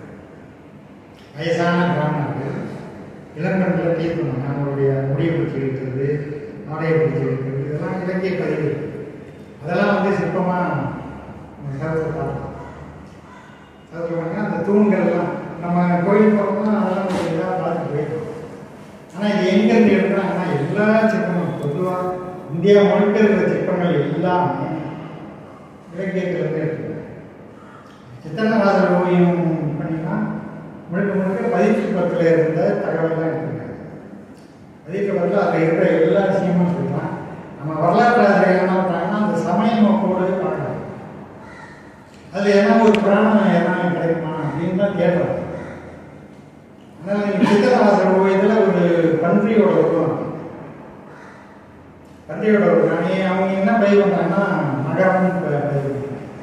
வயசான பிராமணர்கள் இளம் பெண்களை டீச் பண்ணுவாங்க. அவங்களுடைய முடியை பிடிச்சி இருக்கிறது, ஆடையை பிடிச்சி இருக்கிறது, இதெல்லாம் இலக்கிய பதிவு. அதெல்லாம் வந்து சிற்பமாக சரத்தில் பார்க்கலாம். சரத்தில் பார்த்தீங்கன்னா அந்த தூண்கள்லாம் நம்ம கோயில் போகிறோம்னா அதெல்லாம் ஒரு இதாக பார்த்து போயிருக்கோம். ஆனால் இது எங்கேருந்து எடுக்கிறாங்கன்னா எல்லா சிற்பங்களும் பொதுவாக இந்தியா முழுக்க இருக்கிற சிற்பங்கள் எல்லாமே இலக்கியத்திலிருந்து எடுத்துக்கிறாங்க. சித்தன்னவாசல் ஓவியம் பண்ணிங்கன்னா முழுக்க முழுக்க பதிற்றுப்பத்தில் இருந்த தகவலாம் எடுத்துக்கிறாங்க. பதிற்றுப்பத்தில் அதில் இருக்கிற எல்லா விஷயமும் சொல்லலாம். நம்ம வரலாற்று ஆசிரியர்கள் என்ன பண்ணுறாங்கன்னா அந்த சமய நோக்கோடு பார்க்கலாம். அதில் என்ன ஒரு புராணம் என்ன கிடைக்குமா அப்படின்னு தான் கேட்குறாங்க. ஆனால் நீங்கள் சித்தன்னவாசல் ஓவியத்தில் ஒரு பன்றியோட உருவம், பன்றியோட உருவம் அவங்க என்ன பதிவு பண்ணுறாங்கன்னா நகரம் பதிவு.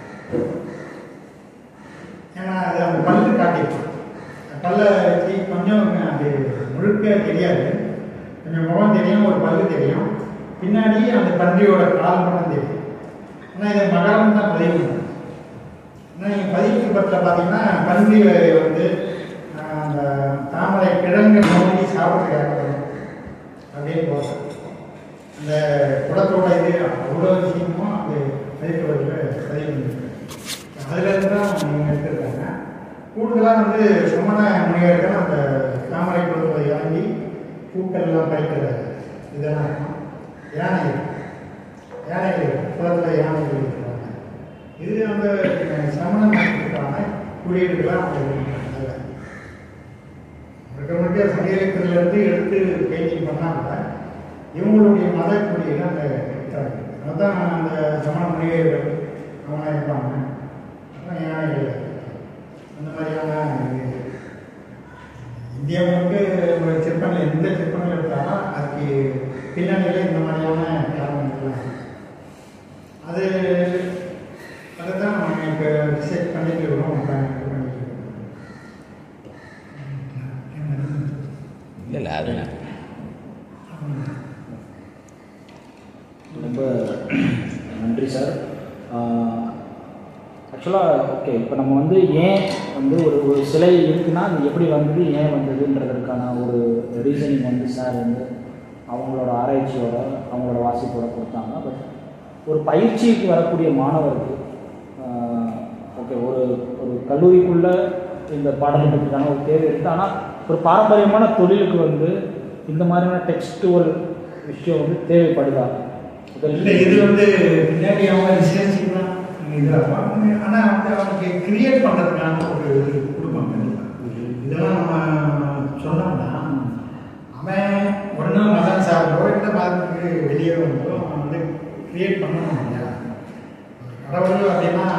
ஏன்னா அது அந்த பல்லு காட்டிருக்கும். பல்ல வச்சு கொஞ்சம் அது முழுக்க தெரியாது, கொஞ்சம் முகம் தெரியும், ஒரு பல்லு தெரியும், பின்னாடி அந்த பன்றியோட கால் மட்டும் தெரியும். ஆனால் இதை மகரம் தான் பதிவு பண்ணும். ஆனால் நீங்கள் பதிவு பற்றில் பார்த்தீங்கன்னா பன்றி வந்து அந்த தாமரை கிழங்கு நோக்கி சாப்பிட்றதுக்காக வரும் அப்படின்னு போகிறோம். அந்த குடத்தோட இது அவ்வளோ விஷயமும் அந்த பதிவுகளில் பதிவு பண்ணிருக்கு. அதுலேருந்து தான் நீங்கள் எடுத்துருக்காங்க. கூடுதலாக வந்து சமண முனிவர்கள் அந்த தாமரை குளத்தை இறங்கி பூக்கள்லாம் பறிக்கிற இதெல்லாம் இருக்கும். யானைகள் குளத்தில் யானைகள் இருக்கிறாங்க. இது அந்த சமண மதத்துக்கான குறியீடுகளாக அவங்க முழுக்க சங்க இலக்கியத்திலிருந்து எடுத்து பெயிண்டிங் பண்ணாங்க. இவங்களுடைய மத குறியீடு அந்த இருக்கிறாங்க. அதுதான் அந்த சமண முனிவர்கள் அவங்களாம் இருப்பாங்க. அப்புறம் யானைகள் அந்த மாதிரியான இந்தியா முழுக்க சிற்பங்கள் எந்த சிற்பங்கள் எடுத்தாலும் அதுக்கு பின்னணியில் இந்த மாதிரியான காரணங்கள்லாம் அது அதுதான் நம்ம இப்போ ரிசர்ச் பண்ணிட்டு இருக்கோம். இல்லை அது ரொம்ப நன்றி சார். ஆக்சுவலாக ஓகே, இப்போ நம்ம வந்து ஏன் வந்து ஒரு சிலை இருக்குன்னா அது எப்படி வந்தது, ஏன் வந்ததுன்றதற்கான ஒரு ரீசனிங் வந்து சார் வந்து அவங்களோட ஆராய்ச்சியோட அவங்களோட வாசிப்போட கொடுத்தாங்க. பட் ஒரு பயிற்சிக்கு வரக்கூடிய மாணவருக்கு ஓகே ஒரு கல்லூரிக்குள்ளே இந்த பாடத்திட்டத்துக்கான ஒரு தேவை இருக்குது. ஆனால் ஒரு பாரம்பரியமான தொழிலுக்கு வந்து இந்த மாதிரியான டெக்ஸ்டுவல் விஷயம் வந்து தேவைப்படுதா? இல்லை, இது வந்து பின்னாடி அவங்க ரிசர்ச்சுக்கு தான் இதாக ஆனால் வந்து அவனுக்கு கிரியேட் பண்ணுறதுக்கான ஒரு இது கொடுப்பாங்க. இதெல்லாம் நம்ம சொன்னோம்னா அவன் ஒன்றும் மதம் சார்ந்தோ இல்லை மதத்துக்கு வெளியே வந்தோ அவன் வந்து கிரியேட் பண்ணணும் இல்லையா? கடவுள் அப்படின்னா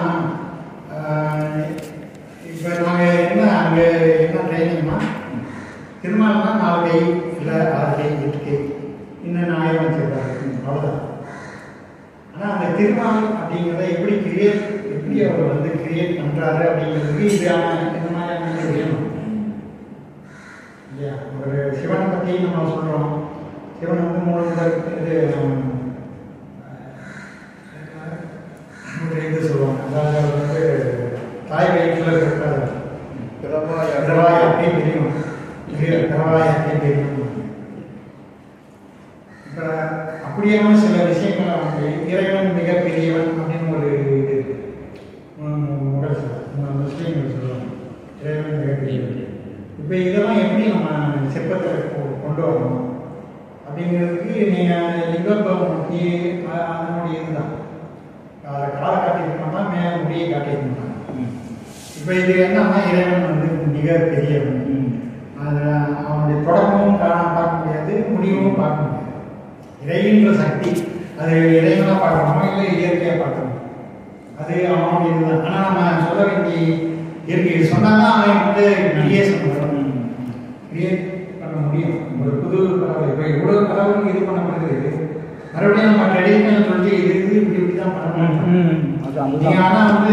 இப்போ நாங்கள் என்ன அங்கே என்ன ட்ரைனிங்னா திருமணம்னா 4 கை இல்லை 6 கை 8 கை இன்னும் 1000 வச்சுருக்காரு, அவ்வளோதான். ஆனால் அந்த திருமணம் அப்படிங்கிறத எப்படி அவர் வந்து கிரியேட் பண்ணுறாரு அப்படிங்கிறதுக்கு இதான இந்த மாதிரியான வேணும் இல்லையா? ஒரு சிவனை பற்றி நம்ம சொல்கிறோம். சிவன் வந்து 3 இது இது சொல்லுவாங்க. அதாவது அவர் வந்து தாய் வயிற்றில் இருக்கிறாரு, திரவாயாக்கே தெரியும், திரவாயாக்கே தெரியும். இப்போ அப்படியான சில விஷயங்களை வந்து இறைவன் மிகப்பெரியவன் அப்படின்னு ஒரு இது முகல் சொல்லுவாங்க, முஸ்லீம்கள் சொல்லுவாங்க இறைவன் மிகப்பெரியவன். இப்போ இதெல்லாம் எப்படி நம்ம சிற்பத்தில் கொண்டு வரணும் அப்படிங்கிறதுக்கு நீங்கள் லிங்கோத்பவம் நோக்கி அதனுடைய இதுதான் அதை காலை காட்டியிருக்கோம்னா மேலே முடியை காட்டியிருக்கோம். இப்போ இது என்னன்னா இறைவன் வந்து மிக பெரியவன். அது அவனுடைய தொடக்கமும் பார்க்க முடியாது, முடிவும் இறைன்ற சக்தி அது இறைவனாக பார்க்கணுமா இல்லை இயற்கையாக பார்க்கணும், அது அவனுடைய இதுதான். ஆனால் நம்ம சொல்ல வேண்டிய இயற்கை சொன்னால் தான் அவன் வந்து கிரியேஷன் பண்ணணும், கிரியேட் பண்ண முடியும். ஒரு புது பறவை இப்போ எவ்வளோ பறவைகளும் இது பண்ணப்படுது, மறுபடியும் நம்ம ட்ரெடிஷ்னல் சொல்லி இது இப்படி தான் பண்ணணும். நீங்கள் ஆனால் வந்து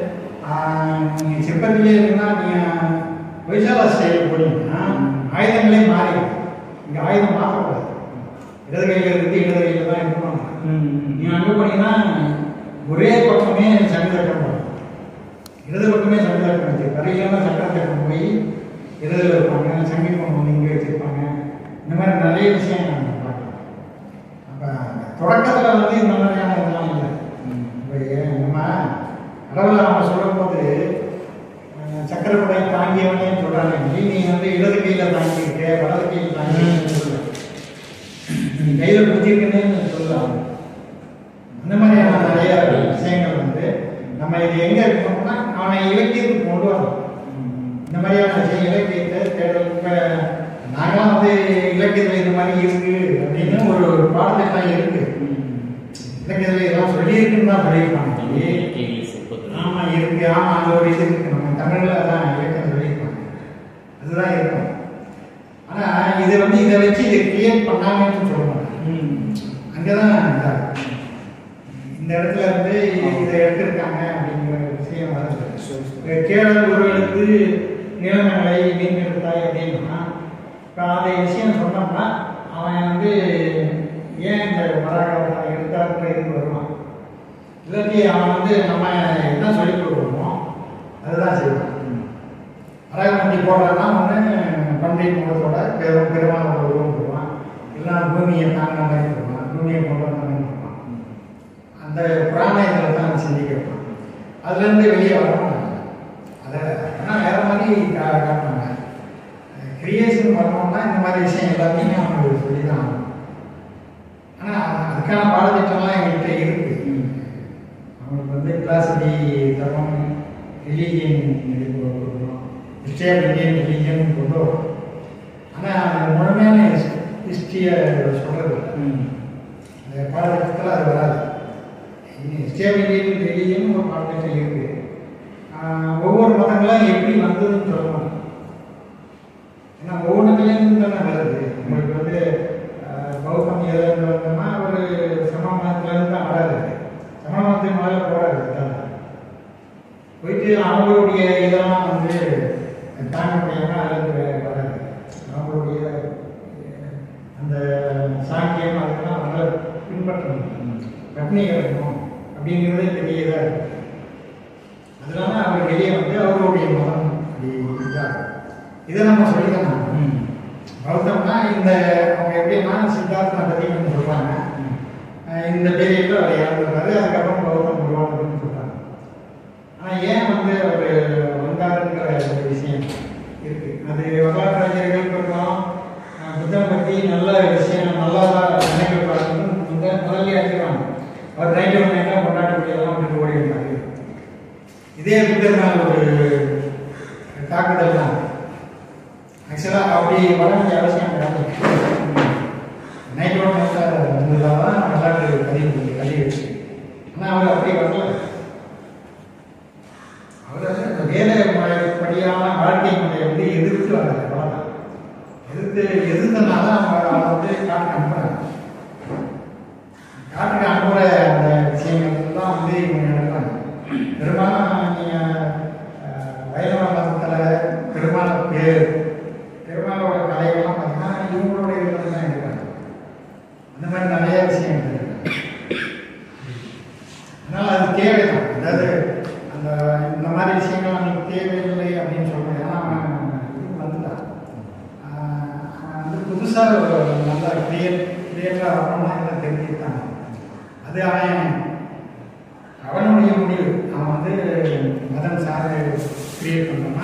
நீங்கள் சிற்பத்திலே இருக்குன்னா நீங்கள் வைசாலா ஸ்டைல் போனீங்கன்னா ஆயுதங்களே மாறிடும். இங்கே ஆயுதம் மாற்றக்கூடாது, இடது கையில் இருந்து இடது கையில் தான் இருக்கணும். நீங்கள் அங்கே போனீங்கன்னா ஒரே பக்கமே சங்கு சக்கரம் போகும், இடது பக்கமே சங்கு சக்கரம் வச்சு கரையிலான சக்கர சக்கரம் போய் இடதுல இருப்பாங்க, சங்கி கொண்டு இங்கே வச்சுருப்பாங்க. இந்த மாதிரி நிறைய விஷயம் நாங்கள் பார்க்கலாம். அப்போ தொடக்கத்தில் வந்து இந்த மாதிரியான இதெல்லாம் இல்லை. இப்போ நம்ம அளவில் அவங்க சொல்லும் போது சக்கரப்படை தாங்கியவனே சொல்கிறாங்க, நீ வந்து இடது கையில் தாங்கியிருக்க வலது கையில் தாங்கியிருக்கேன்னு சொல்லுவேன், நீ கையில் பிடிச்சிருக்கேன்னு சொல்லலாம். அந்த மாதிரியான நிறைய விஷயங்கள் வந்து நம்ம இது எங்கே இருக்கணும்னா அவனை இலக்கியத்துக்கு கொண்டு வரணும். இந்த மாதிரியான விஷயம் இலக்கியத்தை தேடல். இப்போ நாங்களாம் வந்து இலக்கியத்தில் இது மாதிரி இருக்கு அப்படின்னு ஒரு பாடத்திட்டம் இருக்கு, இலக்கியத்தில் இதெல்லாம் சொல்லியிருக்குன்னு தான் சொல்லியிருப்பாங்க. ஆமாம் இருக்கு, ஆமாம் அந்த ஒரு இது இருக்கு, நம்ம தமிழில் அதான் இலக்கியம் சொல்லியிருப்பாங்க, அதுதான் இருக்கும். ஆனால் இது வந்து இதை வச்சு இதை கிரியேட் பண்ணாங்கன்னு சொல்லுவாங்க. அங்கே தான் இந்த இடத்துல இருந்து இதை எடுத்திருக்காங்க அப்படிங்கிற விஷயம் வருது. கேரள ஒருவருக்கு நிலமலை மீன் எடுத்தாய் அப்படின்னா இப்போ அந்த விஷயம் சொன்னோம்னா அவன் வந்து ஏன் இந்த மராக எடுத்தான்ற இதுக்கு வருவான். இல்லாட்டி அவன் வந்து நம்ம என்ன சொல்லிக் கொடுக்குறோமோ அதுதான் செய்வான். மராகமண்டி போடுறதுனா ஒன்று பண்டிகை முகத்தோட பெருமாள் உருவம் போடுவான், இல்லைன்னா பூமியை தாங்கின மாதிரி போடுவான், பூமியை கொண்டு வந்த மாதிரி போடுவான். அந்த புராண இதில் தான் சிந்திக்க வைப்பான். அதுலேருந்து வெளியே வரணும். அதை ஆனால் வேறு மாதிரி காட்டுவாங்க. கிரியேஷன் பண்ணோம்னா இந்த மாதிரி விஷயம் எல்லாத்தையுமே அவங்களுக்கு சொல்லி தான் ஆகணும். ஆனால் அதுக்கான பாடத்திட்டம்லாம் எங்கள்கிட்ட இருக்குது. அவங்களுக்கு வந்து கிளாசிட்டி தர்மம் ரிலீஜியன் கொடுக்குறோம், ஹிஸ்ட்ரி ஆஃப் இந்தியன் ரிலீஜியன் கொண்டு வரும். ஆனால் அந்த முழுமையான ஹிஸ்ட்ரியை சொல்கிறது அந்த பாடத்திட்டத்தில் அது வராது. ஹிஸ்ட்ரி ஆஃப் இந்தியன் ரிலீஜியன் ஒரு பாடத்திட்டம் இருக்குது. ஒவ்வொரு மதங்களும் எப்படி வந்ததுன்னு சொல்லணும். ஏன்னா ஒவ்வொன்றுலேருந்து தானே வருது. உங்களுக்கு வந்து பௌத்தம் எதுலேருந்து வந்தோம்னா ஒரு சம மதத்துலேருந்து தான் வராது. சம மதத்தின் மேலே போராது போயிட்டு அவங்களுடைய இதெல்லாம் வந்து தாங்க முடியாமல் அதுலேருந்து வராது. அவங்களுடைய அந்த சாங்கியம் அதெல்லாம் அவங்கள பின்பற்றணும், கற்பனை இருக்கணும் அப்படிங்கிறதே பெரிய இதாக இருக்குது. அதனால அவர் வெளியே வந்து அவருடைய மதம் அப்படி இதாக இதை நம்ம சொல்லிக்கலாம். பௌத்தம்னா இந்த அவங்க எப்படின்னா சித்தார்த்த பற்றி கொஞ்சம் சொல்கிறாங்க. இந்த பீரியடில் அவர் இறந்துருக்காரு, அதுக்கப்புறம் பௌத்தம் உருவானதுன்னு சொல்கிறாங்க. ஆனால் ஏன் வந்து அவர் வந்தாருங்கிற ஒரு விஷயம் இருக்குது. அது வரலாற்று அறிஞர்கள் பெரும்பாலும் புத்தகம் பற்றி நல்ல விஷயம் நல்லா நினைக்கக்கூடாதுன்னு முதல்ல அறிஞ்சிருவாங்க. அவர் 91 கொண்டாடக்கூடியதெல்லாம் விட்டு ஓடி இருந்தாரு. இதே புத்தகத்தினால் ஒரு தாக்குதல் தான். ஆக்சுவலாக அப்படி வர வேண்டிய அவசியம் கிடையாது. 91 வந்ததாக தான் வரலாற்று பதிவு வச்சு. ஆனால் அவர் அப்படி வரல. அவர் அந்த வேலை முறைப்படியான வாழ்க்கை முறையை வந்து எதிர்த்து வரல. அவ்வளோதான். எதிர்த்தனால அவங்க வந்து காட்டுக்கு அனுப்புகிறாங்க. காட்டுக்கு அனுப்புகிற அந்த விஷயங்கள் தான் வந்து இவங்க நடக்கிறாங்க. பெரும்பாலும் நீங்கள் வைணவ மதத்தில் பெருமாளோட கலைகள்லாம் பார்த்தீங்கன்னா இவங்களோட இதில் தான் இருக்காங்க. அந்த மாதிரி நிறைய விஷயங்கள் இருக்கு. அதனால் அது தேவை தான். அதாவது அந்த இந்த மாதிரி விஷயங்கள் நம்மளுக்கு தேவையில்லை அப்படின்னு சொல்ல முடியாது. ஆனால் இதுக்கு வந்துட்டான் அவன் வந்து புதுசாக நல்லா கிரியேட்டராக வரணும்னா எல்லாம் தெரிஞ்சுக்கிட்டாங்க. அது அவனுடைய முடிவு. அவன் வந்து மதம் சார்ந்து கிரியேட் பண்ணோம்னா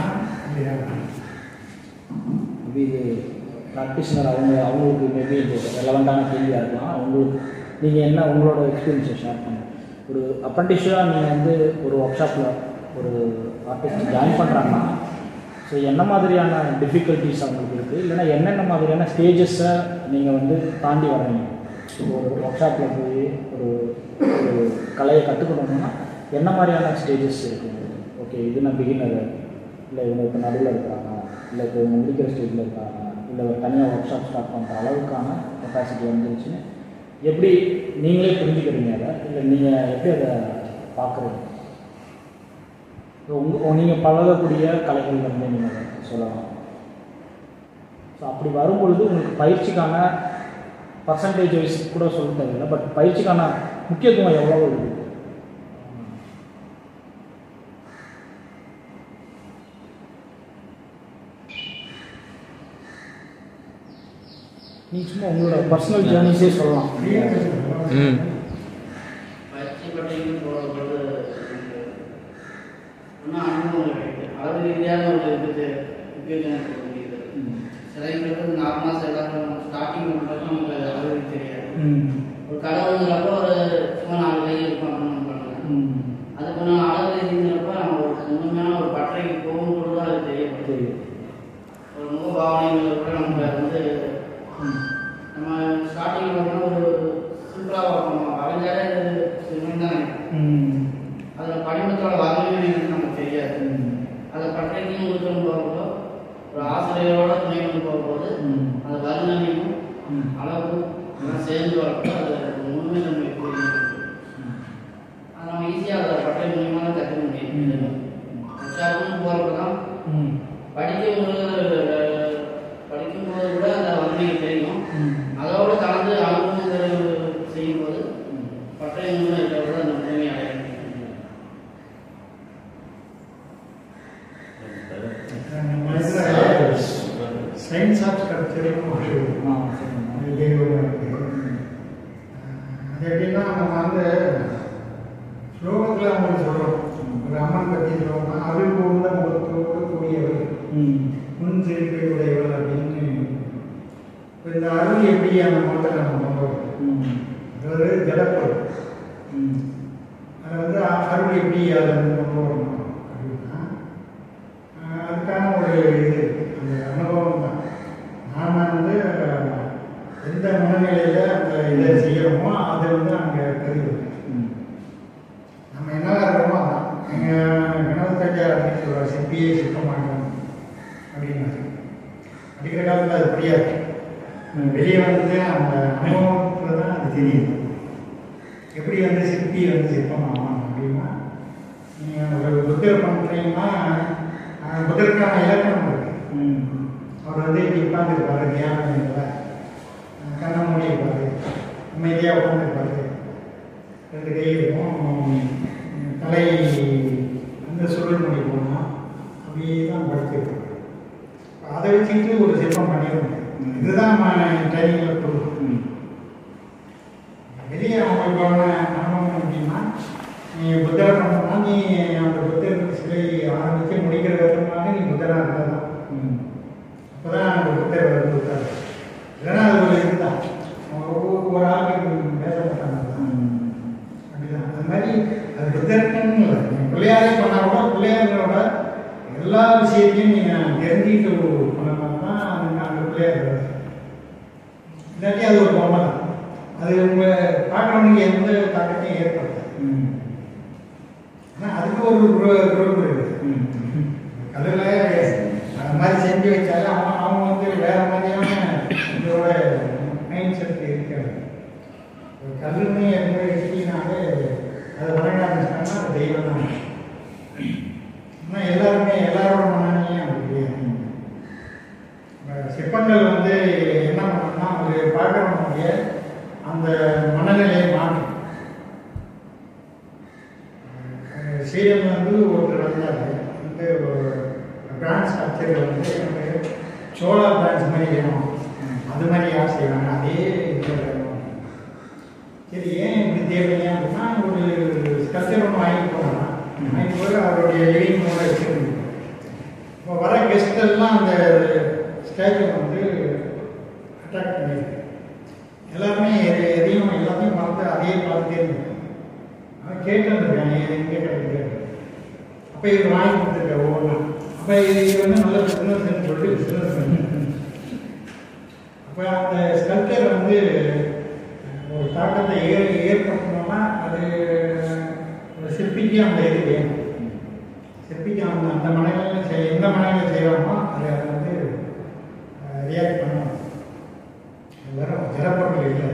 இது ப்ராக்டிஷனர் அவங்களுக்கு மேபி இது ரெலவெண்ட்டான கேள்வியாக இருக்கலாம். அவங்களுக்கு நீங்கள் என்ன உங்களோட எக்ஸ்பீரியன்ஸை ஷேர் பண்ணுங்கள். ஒரு அப்ரண்டிஸாக நீங்கள் வந்து ஒரு ஒர்க் ஷாப்பில் ஒரு ஆர்டிஸ்ட் ஜாயின் பண்ணுறாங்கன்னா ஸோ என்ன மாதிரியான டிஃபிகல்ட்டிஸ் அவங்களுக்கு இருக்குது, இல்லைன்னா என்னென்ன மாதிரியான ஸ்டேஜஸை நீங்கள் வந்து தாண்டி வரீங்க? ஒரு ஒர்க் ஷாப்பில் போய் ஒரு ஒரு கலையை கற்றுக்கணும்னா என்ன மாதிரியான ஸ்டேஜஸ் இருக்குது? ஓகே, இது நான் பிகினர், இல்லை இவங்க இப்போ நடுவில் இருக்கிறாங்க, இல்லை இப்போ இவங்க முடிக்கிற ஸ்டேஜில் இருக்காங்க, இல்லை ஒரு தனியாக ஒர்க் ஷாப் ஸ்டார்ட் பண்ணுற அளவுக்கான கெப்பாசிட்டி வந்துருச்சுன்னு எப்படி நீங்களே புரிஞ்சுக்கிறீங்க அதை? இல்லை நீங்கள் எப்படி அதை பார்க்குறீங்க? நீங்கள் பழகக்கூடிய கலைகள் வந்து நீங்கள் சொல்லலாம். ஸோ அப்படி வரும்பொழுது உங்களுக்கு பயிற்சிக்கான பர்சன்டேஜ் வைஸ் கூட சொல்ல தேவையில்லை, பட் பயிற்சிக்கான முக்கியத்துவம் எவ்வளோ இருக்குது? நீங்கள் சும்மா உங்களோட பர்சனல் ஜேர்னிஸே சொல்லலாம். பயிற்சி பற்றியும் போடும்போது இன்னும் அனுபவம் கிடைக்குது. அளவு ரீதியான ஒரு இதுக்கு முக்கியத்துவம் கொடுக்க முடியுது. சிலைங்களுக்கு நார்மலாக எல்லாரும் ஸ்டார்டிங் பண்ணுறப்ப நமக்கு அளவு தெரியாது. ஒரு கடவுளுங்கிறப்ப ஒரு சும்மா 4 கை இருக்கும் அப்படின்னு பண்ணலாம். அதுக்கு நான் அளவு ரீதிங்கிறப்ப நம்ம ஒரு உண்மையான ஒரு பட்டறைக்கு போகும்போது தான் அது தெரியப்படுது. ஒரு முக பாவனைகள் கூட நமக்கு வந்து நம்ம ஸ்டார்டிங்கில் பார்த்தோம்னா ஒரு சிம்பிளாக பார்க்கணும், வரைஞ்சாலே சிவன் தான் அதில் படிமத்தோட வகையுமே நமக்கு தெரியாது. அதை பட்டறைக்கும் கொடுக்கணும் போகிறப்போ ஒரு ஆசிரியரோட துணை கொண்டு போகும்போது அது வர்ணனையும் அளவும் எல்லாம் சேர்ந்து வரப்போ அது உண்மை நமக்கு தெரியும். அது நம்ம ஈஸியாக அதை பட்டறை மூலியமாக தான் கற்றுக்க முடியும். உற்சாகம்னு போகிறப்ப தான் படிக்கும்போது கூட அந்த வன்மை தெரியும். அதோடு கலந்து அனுபவங்கள் செய்யும்போது பட்டறை மூலம் இருக்கிறத அந்த முழுமை அடையும். சயின்ஸ் ஆஃப் ஸ்ட்ரக்சர்னு ஒரு தெய்வம் இருக்குது. அது எப்படின்னா நம்ம வந்து ஸ்லோகத்தில் அவங்களுக்கு சொல்கிறோம், ஒரு அம்மன் பற்றி சொல்லுவோம்னா அருள் போன்ற முகத்தோடு கூடியவர் முன் சிரிப்பை உடையவர் அப்படின்னு. இந்த அருள் எப்படி அந்த முகத்தில் நம்ம கொண்டு வரோம், அதாவது ஜடப்பொருள், அதை வந்து அருள் எப்படி அதை வந்து கொண்டு வரணும் அப்படின்னா அதுக்கான ஒரு இது அந்த அனுபவம் தான். நாம் வந்து எந்த மனநிலையில் அந்த இதை செய்யணுமோ அதை வந்து அங்கே தெரியும். நம்ம என்ன இருக்கிறோமோ அதான். எங்கள் கணவத்தாச்சார் அப்படின்னு சொல்லுவார், சிற்பியே சிற்பமாகணும் அப்படின்னாரு. அடிக்கிற காலத்தில் அது புரியாது. வெளியே வந்து அந்த அனுபவத்தில் தான் அது தெரியுது. எப்படி வந்து சிற்பி வந்து சிற்பமாகணும் அப்படின்னா, நீங்கள் ஒரு புத்தரை பண்ணுறீங்கன்னா புத்தருக்கான இலக்கணம் இருக்கு. அவர் வந்து இப்படி உட்காந்துருப்பாரு, தியானம் கண்ண மூடி இருப்பாரு, அமைதியாக உட்காந்துருப்பாரு, 2 கை இருக்கும், தலை அந்த சுருள் மொழி போனால் அப்படியே தான் படுத்திருப்பாரு. அதை வச்சுக்கிட்டு ஒரு சிற்பம் பண்ணிடுவோம். இதுதான் ட்ரைனிங்கில் கொடுக்கும். வெளியே அவங்களுக்கான அனுபவம் அப்படின்னா, நீ புத்தரை பண்ணணும்னா நீ அந்த புத்தருக்கு சிலை ஆரம்பித்து முடிக்கிற விதமாக நீ புத்தராக இருந்தால் தான். அப்போ தான் அந்த புத்தர் வந்து கொடுத்தாரு. இல்லைன்னா அது ஒரு இதுதான், ஒரு ஆளுக்கு பேச மாட்டாங்க. அப்படிதான் அது மாதிரி அது புத்தருக்குன்னு இல்லை. நீங்கள் பிள்ளையாரே பண்ணால் கூட பிள்ளையாரோட எல்லா விஷயத்தையும் நீங்கள் தெரிஞ்சுக்கிட்டு பண்ணனா தான் அந்த பிள்ளையார். இல்லாட்டி அது ஒரு பொம்மை தான். அது உங்கள் பார்க்குறவனுக்கு எந்த தாக்கத்தையும் ஏற்படுது. ஆனால் அதுக்கு ஒரு குரூப் இருக்குது. கல்லில் அது மாதிரி செஞ்சு வச்சாலும் அவங்க வந்து வேறு மாதிரியான இதோட மைண்ட் செட் இருக்காது. கல்லுன்னு எதுவுமே வச்சுக்கினாலே அதை வழங்க ஆரம்பிச்சிட்டாங்கன்னா அது தெய்வம் தான். ஆனால் எல்லாரோட மனநிலையும் அப்படி கிடையாது. சிற்பங்கள் வந்து என்ன பண்ணணும்னா ஒரு பார்க்குறவனுடைய அந்த மனநிலையை மாற்றும். சீரியல் வந்து ஒருத்தர் வந்தார், வந்து ஒரு பிரான்ச் ஸ்ட்ரக்சர் வந்து எனக்கு சோழா பிரான்ச் மாதிரி வேணும், அது மாதிரி யார் செய்வாங்க, அதே இதில் வேணும். சரி, ஏன் இப்படி தேவையா அப்படின்னா ஒரு ஸ்ட்ரக்சர் ஒன்று வாங்கிட்டு போனாங்க. வாங்கிட்டு போய் அவருடைய லிவிங் கூட வச்சுருந்தோம். இப்போ வர கெஸ்டெல்லாம் அந்த ஸ்டேஜை வந்து அட்ராக்ட் பண்ணியிருக்கு. எல்லாருமே எல்லாத்தையும் பார்த்து அதையே பார்த்துட்டே இருந்தாங்க. அவன் கேட்டுருக்காங்க, எங்கே கிடைக்குது. அப்போ இது வாங்கி கொடுத்துருக்க ஒவ்வொன்றும். அப்போ இது வந்து நல்ல பிஸ்னஸ்ன்னு சொல்லிட்டு பிஸ்னஸ் பண்ணி அப்போ அந்த ஸ்கல்ப்சர் வந்து தாக்கத்தை ஏற்படுத்தணும்னா அது சிற்பிக்கு அந்த இது வேணும். சிற்பிக்கு அந்த மனையில் எந்த மனையில் செய்கிறோமோ அதை வந்து ரியாக்ட் பண்ணணும். வெறும் ஜலப்பொருள் இல்லை.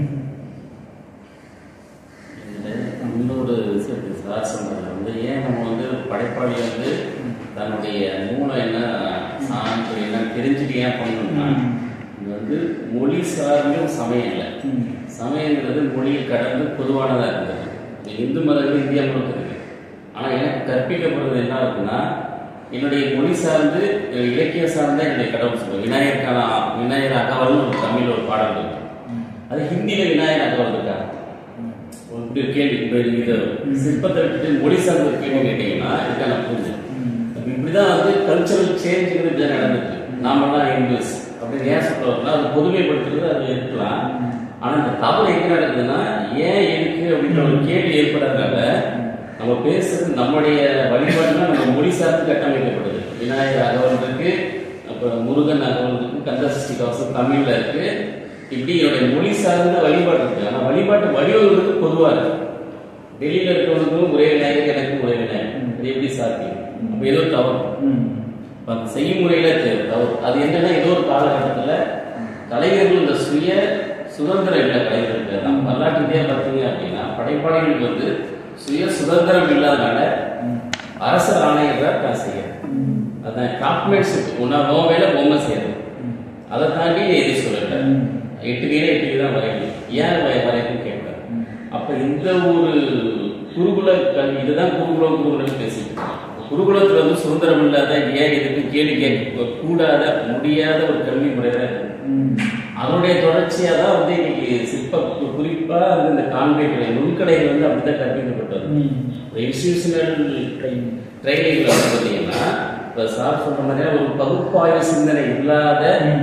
இன்னொரு விஷயத்து சார் சொன்னது வந்து ஏன் நம்ம வந்து படைப்பாளி வந்து தன்னுடைய மூலம் என்ன சான்று என்ன தெரிஞ்சுட்டு ஏன் பண்ணணும்னா இது வந்து மொழி சார்ந்தும் சமயம் இல்லை. சமயங்கிறது மொழியை கடந்து பொதுவானதாக இருந்தது. இந்து மதங்கள் இந்தியா முழுக்க இருக்கு. ஆனால் எனக்கு கற்பிக்கப்படுறது என்ன இருக்குன்னா என்னுடைய மொழி சார்ந்து இலக்கிய சார்ந்த என்னுடைய கடவுள் சொல்லுவேன். விநாயகர் அகவல்னு ஒரு தமிழ் ஒரு பாடல் இருக்கு. அது ஹிந்தியில் விநாயகர் அகவல் இருக்காங்க. இப்படி ஒரு கேள்வி இது சிற்பத்தை விட்டுட்டு மொழி சார்ந்த கேள்வி கேட்டீங்கன்னா இதுக்கான புரிஞ்சு இப்படிதான் வந்து கல்ச்சரல் சேஞ்சுங்கிறது இப்படிதான் நடந்துருக்கு. நாமெல்லாம் இங்கிலீஷ் அப்படின்னு ஏன் சொல்றோம்னா அது பொதுமைப்படுத்துறது அது இருக்கலாம். ஆனால் இந்த தவறு எங்கே நடக்குதுன்னா ஏன் இருக்கு அப்படின்ற ஒரு கேள்வி ஏற்படாதனால நம்ம பேசுறது நம்முடைய வழிபாடுலாம் நம்ம மொழி சார்ந்து கட்டமைக்கப்படுது. விநாயகர் அகவல் இருக்கு, அப்புறம் முருகன் அகவல் இருக்கு, கந்தசஷ்டி கவசம் தமிழ்ல இருக்கு. இப்படி என்னுடைய மொழி சார்ந்த வழிபாடு இருக்கு. ஆனால் வழிபாட்டு வடிவங்களுக்கு பொதுவாக இருக்கு. டெல்லியில் இருக்கிறவங்களுக்கும் ஒரே விநாயகர், எனக்கும் ஒரே விநாயகர், அது எப்படி சாத்தியம்? அப்போ ஏதோ தவறு அந்த செய்முறையில தவறு. அது என்னன்னா ஏதோ ஒரு காலகட்டத்தில் கலைஞர்கள் இந்த சுதந்திரம் இல்லை. கலைஞர்களுக்கு நம்ம வரலாற்று ரீதியாக பார்த்தீங்க அப்படின்னா படைப்பாளிகளுக்கு வந்து சுதந்திரம் இல்லாதனால அரசர் ஆணையர் தான் செய்யறது. அதான் கிராஃப்ட்மேன்ஷிப் உணவோ வேலை பொம்மை செய்யறது. அதை தாண்டி எது சொல்லல 8 வீடு தான் வரையணும். ஏன் வரையணும் கேட்பார். அப்ப இந்த ஒரு குருகுல கல்வி இதுதான் குருகுலம் பேசிட்டு இருக்கோம். குருகுலத்துல வந்து சுதந்திரம் இல்லாத ஏன் இதுக்கு கேள்வி கேட்க கூடாத முடியாத ஒரு கல்வி முறை தான் இருக்கு. அதனுடைய தொடர்ச்சியா தான் வந்து இன்னைக்கு சிற்ப குறிப்பா வந்து இந்த கான்கிரீட் நுண்கடைகள் வந்து அப்படிதான் கற்பிக்கப்பட்டது. இன்ஸ்டிடியூஷனல் ட்ரைனிங்ல வந்து பார்த்தீங்கன்னா இப்போ சார் சொல்ற மாதிரியா ஒரு பகுப்பாய்வு சிந்தனை இல்லாத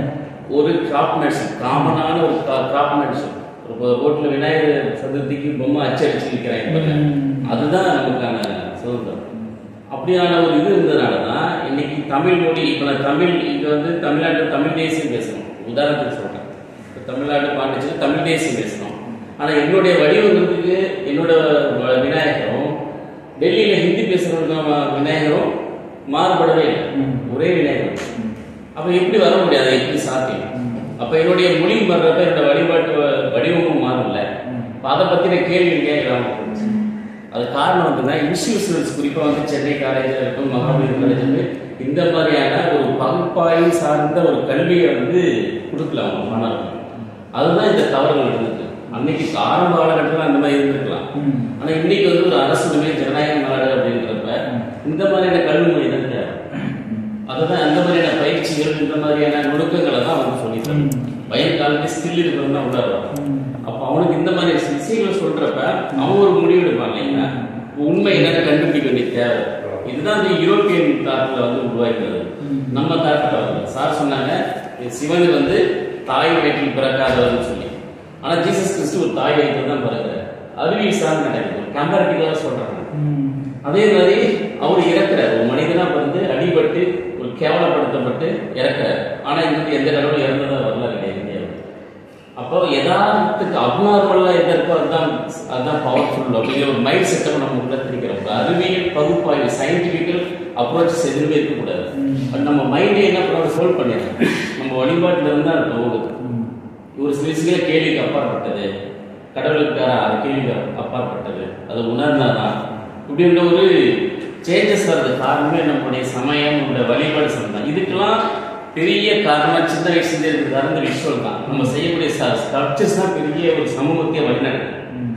ஒரு கிராஃப்ட்மேன்ஷிப், காமனான ஒரு கிராஃப்ட்மேன்ஷிப். ஒரு ரோட்ல விநாயகர் சதுர்த்திக்கு பொம்மை அச்சடிச்சு விற்கிறாங்க, அதுதான் நமக்கான சுதந்திரம். அப்படியான ஒரு இது இருந்ததுனால தான் இன்னைக்கு தமிழ் மொழி இப்போ நான் தமிழ் இங்கே வந்து தமிழ்நாட்டில் தமிழ் தேசியம் பேசணும். உதாரணத்துக்கு சொல்கிறேன், இப்போ தமிழ்நாடு பாண்டிச்சேரி தமிழ் தேசியம் பேசணும். ஆனால் என்னுடைய வடிவங்களுக்கு என்னோட விநாயகரும் டெல்லியில் ஹிந்தி பேசுகிறவங்க விநாயகரும் மாறுபடவே இல்லை, ஒரே விநாயகர். அப்போ எப்படி வர முடியாது? எப்படி சாத்தியம்? அப்போ என்னுடைய மொழி மாறுறப்ப என்னோட வழிபாட்டு வடிவமும் மாறல. அதை பற்றின கேள்வி கேட்கலாம். அது காரணம் வந்துன்னா இன்ஸ்டிடியூஷன்ஸ் குறிப்பாக வந்து சென்னை காலேஜில் இருக்கும், மகாபலிபுரம் காலேஜில் இந்த மாதிரியான ஒரு பகுப்பாய்வு சார்ந்த ஒரு கல்வியை வந்து கொடுக்கலாம் அவங்க மாணவர்கள். அதுதான் இந்த தவறுகள் இருந்தது. அன்னைக்கு ஆரம்ப காலகட்டத்தில் அந்த மாதிரி இருந்திருக்கலாம். ஆனால் இன்னைக்கு வந்து ஒரு அரசுமே ஜனநாயக நாடு அப்படிங்கிறப்ப இந்த மாதிரியான கல்வி முறை தான் தேவை. அதுதான் அந்த மாதிரியான பயிற்சிகள் இந்த மாதிரியான நுணுக்கங்களை தான் அவங்க சொல்லித்தரும். வயல் காலத்து ஸ்கில் இருக்கிறவங்க தான் உள்ளாடுவாங்க. அப்போ அவனுக்கு இந்த மாதிரி விஷயங்கள் சொல்றப்ப அவன் ஒரு முடிவு எடுப்பான் இல்லைங்களா, உண்மை என்னன்னு கண்டுபிடிக்க வேண்டிய தேவை. இதுதான் இந்த யூரோப்பியன் தாக்கத்தில் வந்து உருவாக்கிறது. நம்ம தாக்கத்தை வந்து சார் சொன்னாங்க சிவன் வந்து தாய் வயிற்றில் பிறக்காதவர்னு சொல்லி. ஆனால் ஜீசஸ் கிறிஸ்து ஒரு தாய் வயிற்றில் தான் பிறக்கிறார். அறிவியல் சார்ந்து நடக்குது, கம்பேரிட்டிவாக சொல்றாங்க. அதே மாதிரி அவர் இறக்குறார், ஒரு மனிதனா வந்து அடிபட்டு ஒரு கேவலப்படுத்தப்பட்டு இறக்குறார். ஆனா இங்க எந்த கடவுளும் இறந்ததா வரல கிடையாது இந்தியாவில். அப்போ யதார்த்தத்துக்கு அப்நார்மலா எது இருக்கோ அதுதான் பவர்ஃபுல் அப்படிங்கிற ஒரு மைண்ட் செட்டை நம்ம உள்ள திணிக்கிறோம். அறிவியல் பகுப்பாய்வு சயின்டிபிக்கல் அப்ரோச்சஸ் எதுவுமே இருக்கக்கூடாது. பட் நம்ம மைண்டே என்ன பண்ண சோல்வ் பண்ணிடலாம். நம்ம வழிபாட்டுல இருந்து அது போகுது. ஒரு சில கேள்விக்கு அப்பாற்பட்டது, கடவுளுக்கார அது கேள்விக்கு அப்பாற்பட்டது, அது உணர்ந்தாதான் இப்படின்ற ஒரு சேஞ்சஸ் வர்றது காரணமே நம்மளுடைய சமயம், நம்மளுடைய வழிபாடு சம்பந்தம். இதுக்கெல்லாம் பெரிய காரணம் சின்ன வயசுல இருக்கிற அந்த விஷயம் தான். நம்ம செய்யக்கூடிய ஸ்கல்ப்சர்ஸ் தான் பெரிய ஒரு சமூகத்தை வழிநடக்குது.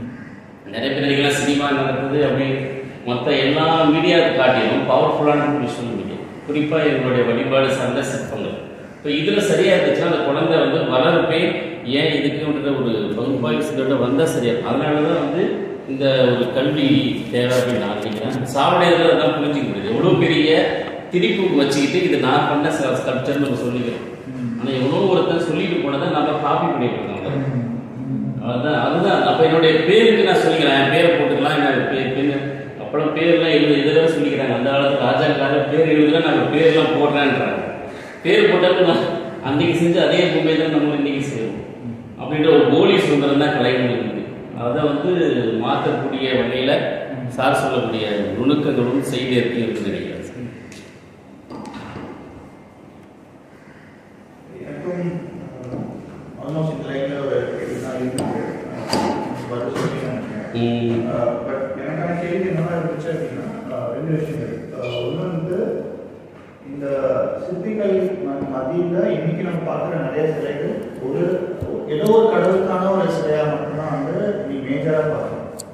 நிறைய பேர் சினிமா நடக்குது அப்படி மொத்த எல்லா மீடியாவுக்கு காட்டிலும் பவர்ஃபுல்லான விஷுவல் மீடியா, குறிப்பாக எங்களுடைய வழிபாடு சார்ந்த சிற்பங்கள். இப்போ இதில் சரியா இருந்துச்சுன்னா அந்த குழந்தை வந்து வளர்ப்பே ஏன் இதுக்குன்ற ஒரு பகுப்பாய்வு சிந்தோட வந்தால் சரியா. அதனால தான் வந்து இந்த ஒரு கல்வி தேவை அப்படின்னு நான் நினைக்கிறேன். சாவடையில தான் புரிஞ்சிக்க முடியுது. எவ்வளோ பெரிய திருப்பி வச்சுக்கிட்டு இது நான் பண்ண ஸ்கல்ப்சர்னு நம்ம சொல்லிக்கிறோம். ஆனால் எவ்வளோ ஒருத்தர் சொல்லிட்டு போனதை நம்ம காப்பி பண்ணிட்டு இருக்கோம். அதுதான் அப்போ என்னுடைய பேருக்கு நான் சொல்லிக்கிறேன், என் பேரை போட்டுக்கலாம், என்ன அப்பெல்லாம் பேர்லாம் இதெல்லாம் சொல்லிக்கிறாங்க. அந்த காலத்து ராஜாக்கார பேர் எழுதுல நாங்கள் பேர்லாம் போடுறேன்றாங்க. பேர் போட்டாலும் நான் அன்னைக்கு செஞ்சு அதே பொம்மை தான் நம்ம இன்னைக்கு செய்வோம் அப்படின்ற ஒரு போலி சுதந்திரம் தான் கலைஞர்கள் இருக்குது. அதை வந்து மாற்றக்கூடிய வகையில் சார் சொல்லக்கூடிய நுணுக்கங்களும் செய்தியற்கும் இருக்குது நினைக்கிறேன். எனக்கும் ஆல்மோஸ்ட் இந்த லைனில் ஒரு பட் எனக்கான கேள்வி என்னென்னா இருந்துச்சு அப்படின்னா 2 விஷயங்கள். ஒன்று வந்து இந்த சிற்பிகள் மத்தியில் இன்னைக்கு நம்ம பார்க்குற நிறைய சிலைகள் ஏதோ ஒரு கடவுளுக்கான ஒரு சிலையாக மட்டும்தான் வந்து நீ மேஜராக பார்க்கணும்.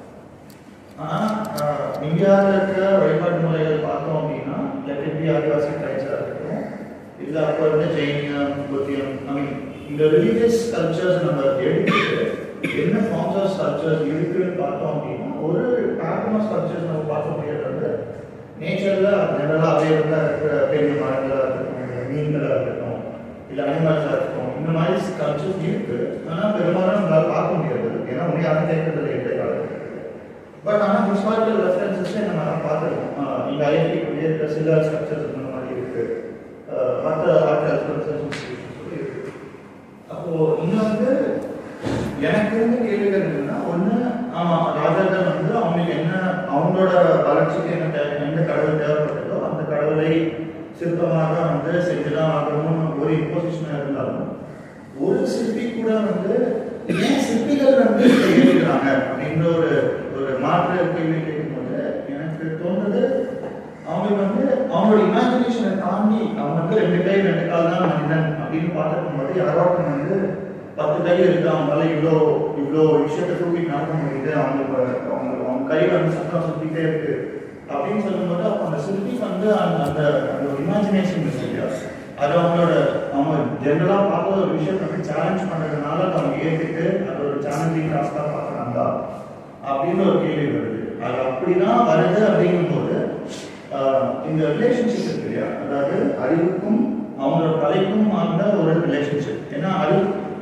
ஆனால் இந்தியாவில் இருக்கிற வழிபாட்டு முறைகள் பார்த்தோம் அப்படின்னா எப்படி ஆதிவாசி ட்ரைப்ஸாக இருக்கட்டும், இல்லை அப்போ வந்து ஜெயினியம், புத்தியம், இந்த ரிலீஜியஸ் கல்ச்சர்ஸ் நம்ம எடுத்துட்டு என்ன ஃபார்ம்ஸ் ஆஃப் ஸ்கல்ப்சர்ஸ் இருக்குன்னு பார்த்தோம் அப்படின்னா ஒரு பேட்டர்ன் ஆஃப் ஸ்கல்ப்சர்ஸ் நம்ம பார்க்க முடியாது. வந்து நேச்சரில் ஜெனரலாக அவைலபிளாக இருக்கிற பெரிய மரங்களாக இருக்கட்டும், இல்லை மீன்களாக இருக்கட்டும், இல்லை அனிமல்ஸாக இருக்கட்டும், இந்த மாதிரி ஸ்கல்ப்சர்ஸ் இருக்குது. ஆனால் பெரும்பாலும் நம்மளால் பார்க்க முடியாது, ஏன்னா உண்மையாக யாரும் கேட்கறதில்லை இன்றைய காலத்தில். பட் ஆனால் ஹிஸ்டாரிக்கல் ரெஃபரன்சஸே நம்ம பார்த்துருக்கோம். இங்கே ஐஎன்டிக்குள்ளே இருக்கிற சில ஸ்ட்ரக்சர்ஸ் இந்த மாதிரி இருக்குது, மற்ற ஆர்ட் ரெஃபரன்சஸ் இருக்குது. அப்போது இங்கே வந்து எனக்கு இருந்த கேள்விகள் என்னன்னா, ஒன்று ராஜாக்கள் வந்து அவங்களுக்கு என்ன அவங்களோட வளர்ச்சிக்கு எந்த கடவுள் தேவைப்பட்டதோ அந்த கடவுளை சிற்பமாக வந்து செஞ்சுதான் ஆகணும்னு ஒரு இம்போசிஷனாக இருந்தாலும், ஒரு சிற்பி கூட வந்து ஏன் சிற்பிகள் வந்து கேட்கிறாங்க அப்படின்ற ஒரு மாற்று கேள்வி கேட்கும்போது எனக்கு தோன்றது, அவங்களுக்கு வந்து அவங்களோட இமேஜினேஷனை தாண்டி அவங்க வந்து 2 கை 2 கால் தான் மனிதன் அப்படின்னு பார்த்துக்கும் போது யாரோட்டம் வந்து 10 கை இருக்கு, அவங்களால இவ்வளோ விஷயத்தை தூக்கி நடக்க முடியுது, அவங்க கை வந்து சத்தம் சுற்றிட்டே இருக்கு அப்படின்னு சொல்லும்போது அப்போ அந்த சிற்பி வந்து அந்த ஒரு இமேஜினேஷன் இருக்கு இல்லையா, அது அவங்க ஜென்ரலாக பார்க்குற ஒரு விஷயத்தை வந்து சேலஞ்ச் பண்ணுறதுனால அவங்க ஏற்றுட்டு அது ஒரு சேலஞ்சிங் டாஸ்காக பார்க்குறாங்களா அப்படின்னு ஒரு கேள்வி வருது. அது அப்படிதான் வருது அப்படிங்கும்போது இந்த ரிலேஷன்ஷிப் இருக்கு இல்லையா, அதாவது அறிவுக்கும் அவங்களோட கலைக்கும் ஆன ஒரு ரிலேஷன்ஷிப். ஏன்னா அறிவு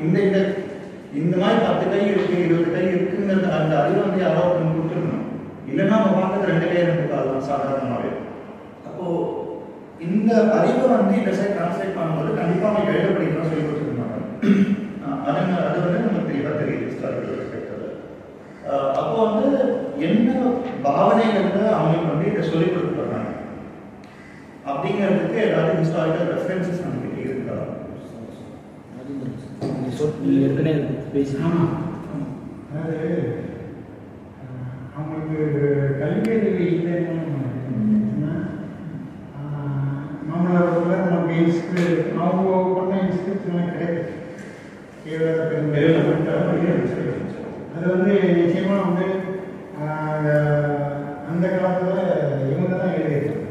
இந்த மாதிரி 10 கை இருக்கு 20 கை இருக்குங்கிறது அந்த அறிவை வந்து யாரோ கொடுத்துருக்கணும், இல்லைன்னா நம்ம பார்க்கறது 2 கை 2 கால் தான் சாதாரணமாகவே. அப்போ இந்த அறிவை வந்து இந்த சைட் டிரான்ஸ்லேட் பண்ணும்போது கண்டிப்பாக அவங்க எழுத படிக்கலாம் சொல்லி கொடுத்துருந்தாங்க. அது வந்து நமக்கு தெளிவாக தெரியுது ஹிஸ்டாரிக்கல் ரெஸ்பெக்டில். அப்போ வந்து என்ன பாவனைகள்ல அவங்களுக்கு வந்து இதை சொல்லிக் கொடுத்துருக்காங்க அப்படிங்கிறதுக்கு ஏதாவது ஹிஸ்டாரிக்கல் ரெஃபரன்சஸ் நமக்கு இருக்கா? ஏற்கனவே பேசினா அதாவது அவங்களுக்கு கல்வியறிவு இல்லைன்னு நம்மளோட நமக்கு அவங்க பண்ண இன்ஸ்டியூட்ஸ்லாம் கிடையாது. அது வந்து நிச்சயமாக வந்து அந்த காலத்தில் இவங்க தான் எழுதியிருக்காங்க.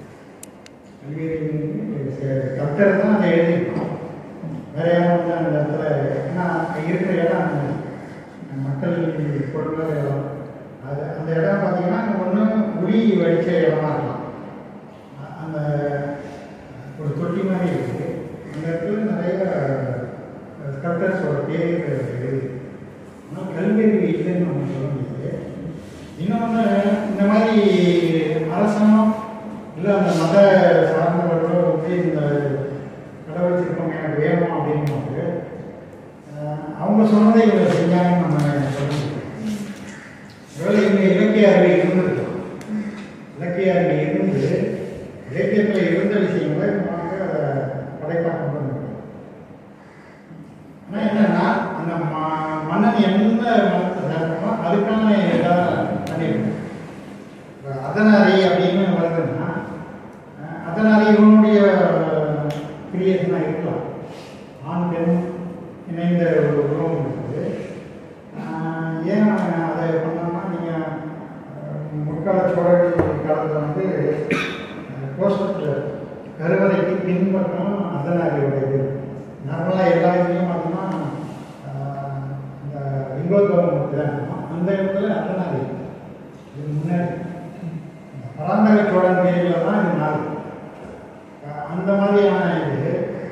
கல்வியறிவு கப்டர் தான் அதை எழுதியிருக்கோம். வேற யாரும் வந்து அந்த இடத்துல ஏன்னா இருக்கிற இடம் மக்கள் பொருளாதார இடம். அது அந்த இடம் பார்த்தீங்கன்னா ஒன்று ஒளி வடித்த இடமா இருக்கலாம். அந்த ஒரு தொட்டி மாதிரி இருக்குது. அந்த இடத்துல நிறைய ஸ்கல்ப்டர்ஸோட பேர் எழுதி. ஆனால் கல்வியறிவு இல்லைன்னு நம்ம சொல்ல முடியாது. இன்னொன்று இந்த மாதிரி அரசாங்கம் இல்லை அந்த மத சார்ந்தவர்களோ வந்து இந்த கடவுள் சிற்பம் எனக்கு வேணும் அப்படிங்கும்போது அவங்க சொன்னதை இவங்க செஞ்சாங்கன்னு நம்ம சொல்ல முடியும். ஒருவேளை இவங்க இலக்கிய அறிவை இருந்தது, இலக்கிய அறிவை இருந்து இலக்கியத்தில் இருந்த விஷயங்களை நமக்கு அதை படைப்பாக கொண்டு வந்துருக்கோம். ஆனால் என்னன்னா அந்த மன்னன் எந்த மதத்தை சேர்ந்தமோ அதுக்கான ஏதாவது பண்ணியிருக்கோம். அதனாரி அப்படின்னு வருதுன்னா அதனாரி இவனுடைய கிரியேஷனாக இருக்கலாம். ஆண் பெண் இணைந்த ஒரு உருவம் இருக்குது. ஏன் அதை பண்ணோம்னா நீங்கள் முற்கால சோழர்கள் காலத்தில் வந்து கோஷ்டத்தில் கருவறைக்கு பின்பற்றும் அதனாரியோட இது நார்மலாக எல்லா இதுலேயும் பார்த்தோம்னா இந்த லிங்கோத்பவம் தான் அந்த இடத்துல அதனாரி இது முன்னாடி பராந்தக சோழன் பேரில் தான் இது நாள் அந்த மாதிரியான இது.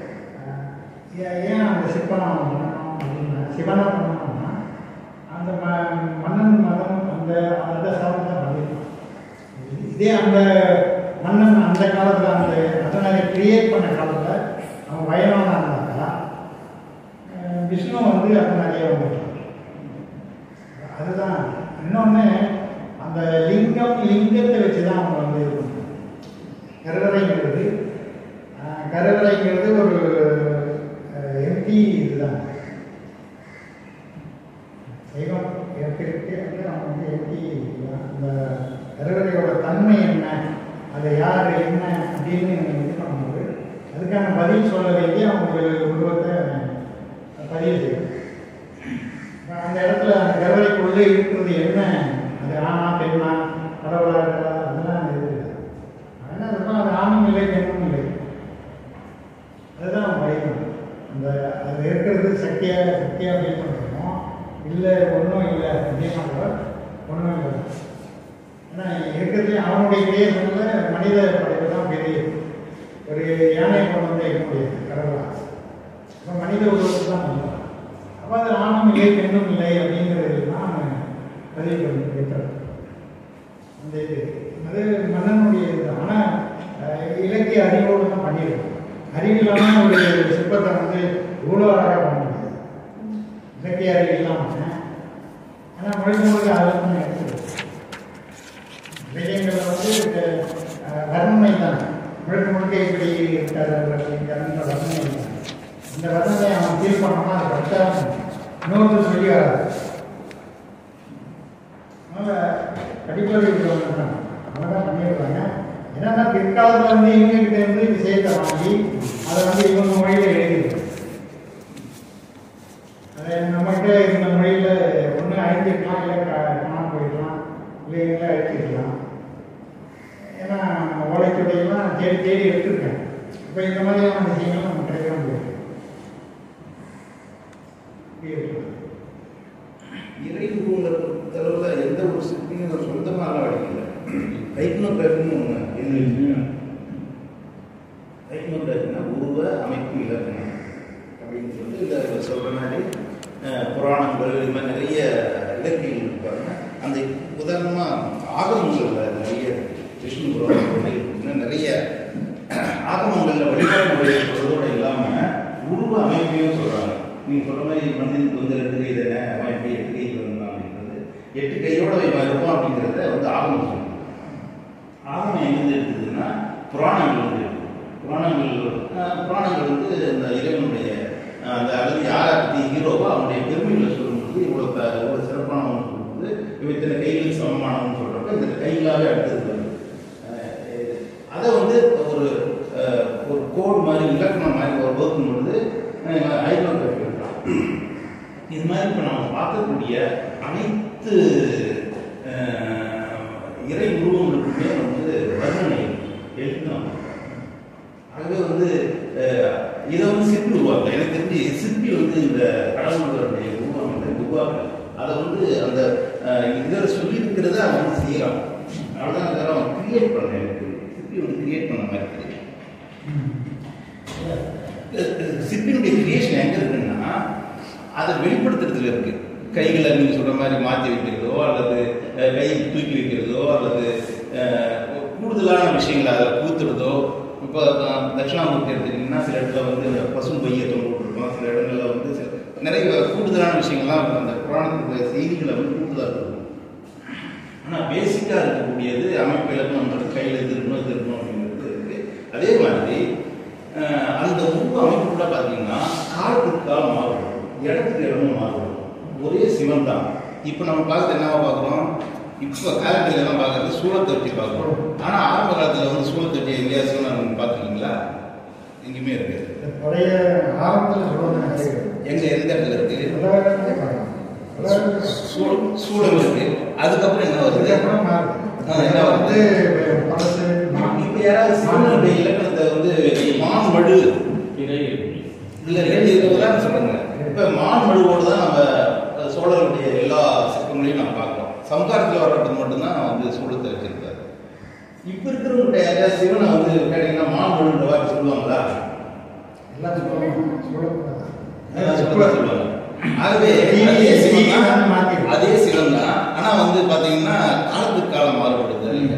ஏன் அந்த சிற்பனம் பண்ணணும் அப்படின்னா சிவனை பண்ணணும்னா அந்த மன்னன் மதம் அந்த சார்ந்து தான் பண்ணிருக்கோம். இதே அந்த மன்னன் அந்த காலத்தில் அந்த அதனால கிரியேட் பண்ண காலத்தில் அவன் வயனாக இருந்தாக்கா விஷ்ணு வந்து அது நிறைய வந்துட்டான். அதுதான் கருவறைங்கிறது ஒரு எம்டி இதுதான். சைவம் இருக்கு வந்து நம்ம வந்து எம்டி அந்த கருவறையோட தன்மை என்ன, அதை யார் என்ன அப்படின்னு இது பண்ணும்போது அதுக்கான பதில் சொல்ல வேண்டிய அவங்க உருவத்தை பதிவு செய்யும். அந்த இடத்துல அந்த கருவறைக்குள்ளே இருக்கிறது என்ன, அது ஆணா பெண்ணா கடவுளா அதெல்லாம் இது அதனால் அதெல்லாம் அது ஆணும் இல்லை பெண்ணும் இல்லை, அதுதான் வழிமுறை. அந்த அது இருக்கிறது சக்தியாக ஃபீல் பண்ணுறோம், இல்லை ஒன்றும் இல்லை அப்படின்னா கூட ஒன்றும் இல்லை. ஏன்னா இருக்கிறது அவனுடைய கிரியேஷனில் மனித படைப்பு தான் பெரிய. ஒரு யானை கொண்டு வந்து இருக்க முடியாது கடவுளா, அப்போ மனித உருவத்தை தான் பண்ணுவோம். அப்போ அது ஆணும் இல்லை பெண்ணும் இல்லை அப்படிங்கிறது தான் பதிவு பண்ணி வைக்கிறது. அந்த இது அது மன்னனுடைய இது. ஆனால் இலக்கிய அறிவோடு தான் பண்ணிடுவோம். அறிவில்லாமல் ஒரு சிற்பத்தை வந்து இவ்வளோ அழகாக பண்ண முடியாது, இலக்கிய அறிவு இல்லாமல். ஆனால் முழுக்க அதில் தான் எடுத்துருவோம். இலக்கியங்களில் வந்து வர்ணனை தான் முழுக்க இப்படி இருக்காது அப்படிங்கிற வர்ணனை தான். இந்த வர்ணனை அவன் ஃபீல் பண்ணோம்னா அது கரெக்டாக இன்னொருத்தர் சொல்லி வராது. அதனால் அடிப்படை இருக்கிறவங்க தான் அவங்க தான் பண்ணியிருக்காங்க. என்னன்னா பிற்காலத்தில் வந்து இவங்ககிட்ட இருந்து விஷயத்தை வாங்கி அதை வந்து இவங்க மொழியில் எழுதிருக்கு. அதை நம்மகிட்ட இந்த மொழியில் ஒன்று அழிஞ்சிருக்கலாம், இல்லை காணாமல் போயிடலாம், இல்லை இவங்கள அழிச்சிருக்கலாம். ஏன்னா ஓலைச்சுடையெல்லாம் தேடி தேடி எடுத்துருக்கேன். இப்போ இந்த மாதிரியான விஷயங்கள் நம்ம கிடைக்க முடியாது. இறை உருவங்கள் எந்த ஒரு சிற்பியும் ஒரு சொந்தமாக வடிக்கல. டைப்னோகிராஃபின்னு ஒன்று டைப்னோகிராஃபின்னா உருவ அமைப்பு இலக்கணம் அப்படின்னு சொல்லிட்டு இந்த சொல்கிற மாதிரி புராணங்கள் இது மாதிரி நிறைய இலக்கியங்கள் இருப்பாங்க. அந்த உதாரணமாக ஆகமங்களில் நிறைய விஷ்ணு புராணங்கள் நிறைய ஆகமங்களில் வழிபாடு முறையை சொல்றதோடு இல்லாமல் உருவ அமைப்பையும் சொல்கிறாங்க. நீங்கள் சொல்கிற மாதிரி மனிதனுக்கு வந்து 2 கை தானே, அவன் எப்படி 8 கை வந்தான் அப்படின்றது, 8 கையோட இருப்பான் அப்படிங்கிறத வந்து ஆகமம் சொல்லுவாங்க. ஆகமம் எங்கிருந்து எடுத்ததுன்னா புராணங்கள் வந்து புராணங்கள் வந்து இந்த இறைவனுடைய அந்த அல்லது யாரை பற்றி ஹீரோவோ அவனுடைய பெருமைகளை சொல்லும்போது இவ்வளோ சிறப்பானவன் சொல்லும்போது இவன் இத்தனை கைகளுக்கு சமமானவன் சொல்கிறப்ப இந்த கைகளாகவே அடுத்தது அதை வந்து ஒரு கோடு மாதிரி இலக்கணம் மாதிரி ஒரு வகுக்கும் பொழுது ஐரோகிராஃபி இருக்கலாம். இது மாதிரி இப்போ நம்ம பார்க்கக்கூடிய அனைத்து இறை உருவங்களுக்குமே வந்து வர்ணனை எழுத்தணும். ஆகவே வந்து இதை வந்து சிற்பி உருவாக்கல. எனக்கு தெரிஞ்சு சிற்பி வந்து இந்த கடவுளுடைய உருவம் உருவாக்கல. அதை வந்து அந்த இதில் சொல்லியிருக்கிறத அவன் வந்து செய்யறான். அவ்வளோதான் அவன் கிரியேட் பண்ண. எனக்கு சிற்பி வந்து கிரியேட் பண்ண மாதிரி தெரியும். சிற்பியினுடைய கிரியேஷன் எங்கே இருக்குன்னா அதை வெளிப்படுத்துறதுல இருக்கு. கைகளை நீங்கள் சொல்கிற மாதிரி மாற்றி வைக்கிறதோ அல்லது கையை தூக்கி வைக்கிறதோ அல்லது கூடுதலான விஷயங்களை அதில் பூத்துறதோ. இப்போ தட்சிணாமூர்த்தி எடுத்துக்கிட்டிங்கன்னா சில இடத்துல வந்து பசும் பையை தொங்கிட்டுருக்கோம், சில இடங்களில் வந்து நிறைய கூடுதலான விஷயங்கள்லாம் அந்த புராணத்துடைய செய்திகளை வந்து கூடுதலாக இருக்கும். ஆனால் பேசிக்காக இருக்கக்கூடியது அமைப்பு இலக்கணம் கையில் திருக்கணும் அப்படிங்கிறது இருக்குது. அதே மாதிரி அந்த உருவ அமைப்புக்குள்ள பார்த்தீங்கன்னா காலத்துக்கு காலம் மாறுபடும், இடத்துக்கு இடமும் மாறுபடும். ஒரே சிவன் தான். இப்போ நம்ம பார்த்து என்னவா பார்க்குறோம், இப்போ காலத்தில் எல்லாம் பார்க்கறது சூழத்தொட்டி பார்க்குறோம். ஆனால் ஆரம்ப காலத்தில் வந்து சூழத்தொட்டி எங்கேயா சிவன் பார்த்துருக்கீங்களா? எங்கேயுமே இருக்கு. எங்க எந்த இடத்துல இருக்கு? சூழல் இருக்கு. அதுக்கப்புறம் என்ன வருது? என்ன வருது? இப்ப யாராவது சிவனுடைய இலக்கணத்தை வந்து மான்மழு இல்ல உதாரணம் சொல்லுங்க. இப்ப மான்மழுவோடு தான் நம்ம சோழருடைய எல்லா சிற்பங்களையும் நம்ம பார்க்கிறோம். சம்காரத்தில் வர்றது மட்டும்தான் வந்து சூழத்தை வச்சிருக்காரு. இப்ப இருக்கிறவங்க யாராவது சிவனை வந்து கேட்டீங்கன்னா மான்மழுன்ற வார்த்தை சொல்லுவாங்களா? சொல்லுவாங்க. ஆகவே அதே சிவன் தான். ஆனா வந்து பாத்தீங்கன்னா காலத்துக்கு காலம் மாறுபடுது இல்லைங்க.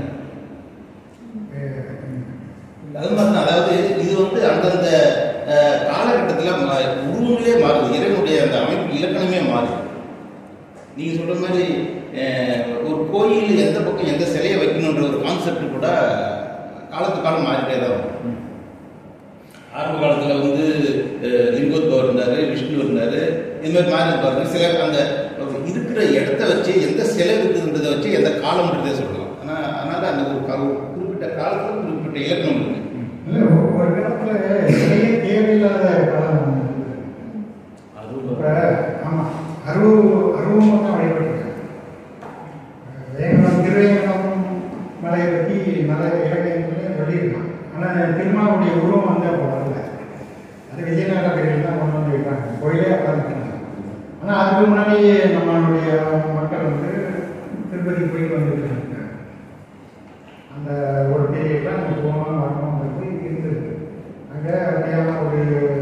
அது மாதிரி அதாவது இது வந்து அந்தந்த காலகட்டத்தில் உருவங்களே மாறுது. இறைவனுடைய அந்த அமைப்பு இலக்கணமே மாறுது. நீங்க சொல்ற மாதிரி ஒரு கோயில் எந்த பக்கம் எந்த சிலையை வைக்கணுன்ற ஒரு கான்செப்ட் கூட காலத்துக்கு காலம் மாறிட்டே தான் வரும். ஆரம்ப காலத்தில் வந்து லிங்கோத்பவர் இருந்தார், விஷ்ணு இருந்தார், இது மாதிரி மாறி இருப்பாரு. சில அந்த இருக்கிற இடத்த வச்சு எந்த சிலை இருக்குதுன்றதை வச்சு எந்த காலம்ன்றதே சொல்லலாம். ஆனால் அதனால் அந்த ஒரு குறிப்பிட்ட காலத்தில் குறிப்பிட்ட இலக்கணம் இருக்கு. ஒரு காலத்தில் சிலையே தேவையில்லாத காலம். இப்போ ஆமாம், அருவமாக தான் வழிபட்டுருக்காங்க. வேங்கடம் திருவேங்கடம் மலையை பற்றி நல்ல இலக்கியங்களே சொல்லியிருக்கான். ஆனால் திருமாவுடைய உருவம் வந்து அப்போ வரல. அது விஜயநகர பகுதியில் தான் கொண்டு வந்து வைக்கிறாங்க, கோயிலே உட்காந்துருக்காங்க. ஆனால் அதுக்கு முன்னாடி நம்மளுடைய மக்கள் வந்து திருப்பதி போயிட்டு வந்துருக்காங்க. அந்த ஒரு பீரியட்லாம் அங்கே போகணும் வரணும்ன்றது இருந்தது. அங்கே அப்படியான ஒரு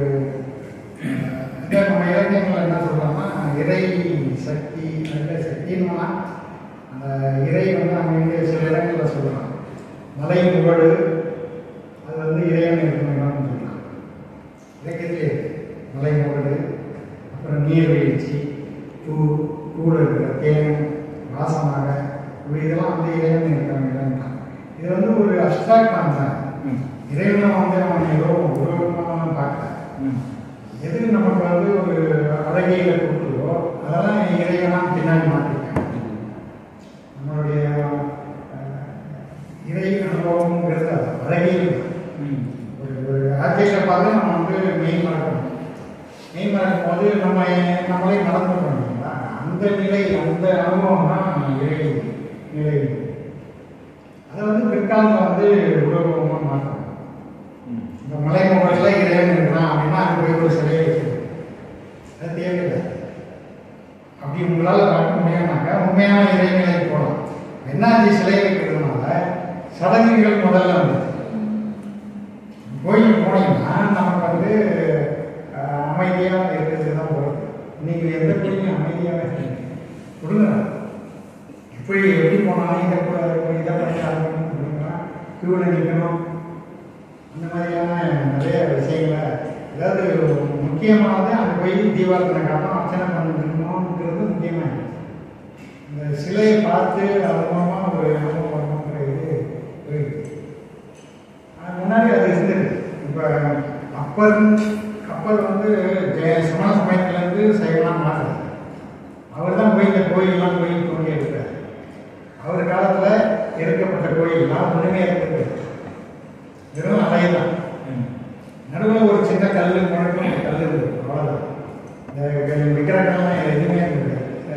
நம்ம இலக்கியங்கள் என்ன சொல்கிறாங்கன்னா, இறை சக்தி அந்த சக்தின்னா அந்த இறை வந்து நம்ம இங்கே சில இடங்களில் சொல்லலாம். மலை முகடு அது வந்து இறைவன் இருக்கணும்னு சொல்லலாம். இலக்கியத்திலே மலை முகடு, அப்புறம் நீர்வீழ்ச்சி, கூட இருக்கிற தேன் வாசமாக, இதெல்லாம் வந்து இறைவன் இருக்கிறாங்க. இது வந்து ஒரு அப்ஸ்ட்ராக்ட் தான். இறைவனை வந்து அவன் ஏதோ உருவமாக பார்க்கல. எது நமக்கு வந்து ஒரு அழகியில கொடுக்குதோ அதெல்லாம் இறைவனாக பின்னாடி மாற்றிருக்காங்க. நம்மளுடைய இறை அனுபவங்கிறது அது அழகியில் ஒரு ஆட்சியில் பார்த்து நம்ம வந்து மெயின் மறக்கணும். மெயின் மறக்கும் போது நம்மளே மறந்துடணும் இல்லைங்களா? அந்த நிலை, அந்த அனுபவம் தான் இறை நிலை. அதை வந்து பிற்காலத்தில் வந்து உருவகமாக மாற்றணும். இந்த மலை முகத்தில் இறைவன் இருக்கிறான் அப்படின்னா அங்கே போய் ஒரு சிலையை வைக்கிறது அது தேவையில்லை. அப்படி உங்களால் பார்க்க முடியும்னாக்கா உண்மையான இறைநிலைக்கு போகலாம். என்னாச்சு சிலை வைக்கிறதுனால சடங்குகள் முதல்ல வந்து கோயில் போனீங்கன்னா நமக்கு வந்து அமைதியாக இருக்கிறது தான் போகிறது. நீங்கள் எந்த கோயிலையும் அமைதியாக கொடுங்க. எப்படி போனாலும் இதை பண்ணி கியூவில் நிற்கணும். அந்த மாதிரியான நிறைய விஷயங்களை, அதாவது முக்கியமானது அங்கே போய் தீபாவளி காலம் அர்ச்சனை பண்ணணுங்கிறது முக்கியமாக. இந்த சிலையை பார்த்து அது மூலமாக ஒரு அனுபவம் வரணுங்கிற இது போயிடுது. முன்னாடி அது இருந்தது. இப்போ அப்பர் வந்து சமண சமயத்துலேருந்து சைவலாம் மாறுது. அவர் தான் போய் இந்த கோயிலெலாம் போய் தோண்டி எடுக்கிறார். அவர் காலத்தில் எடுக்கப்பட்ட கோயிலெலாம் ஒன்றுமே இருக்குது, வெறும் அலை தான். நடுவில் ஒரு சின்ன கல் முழக்கம் கல் இருக்குது, அவ்வளோதான். இந்த விக்கிரகம்லாம் எதுவுமே இருக்குது.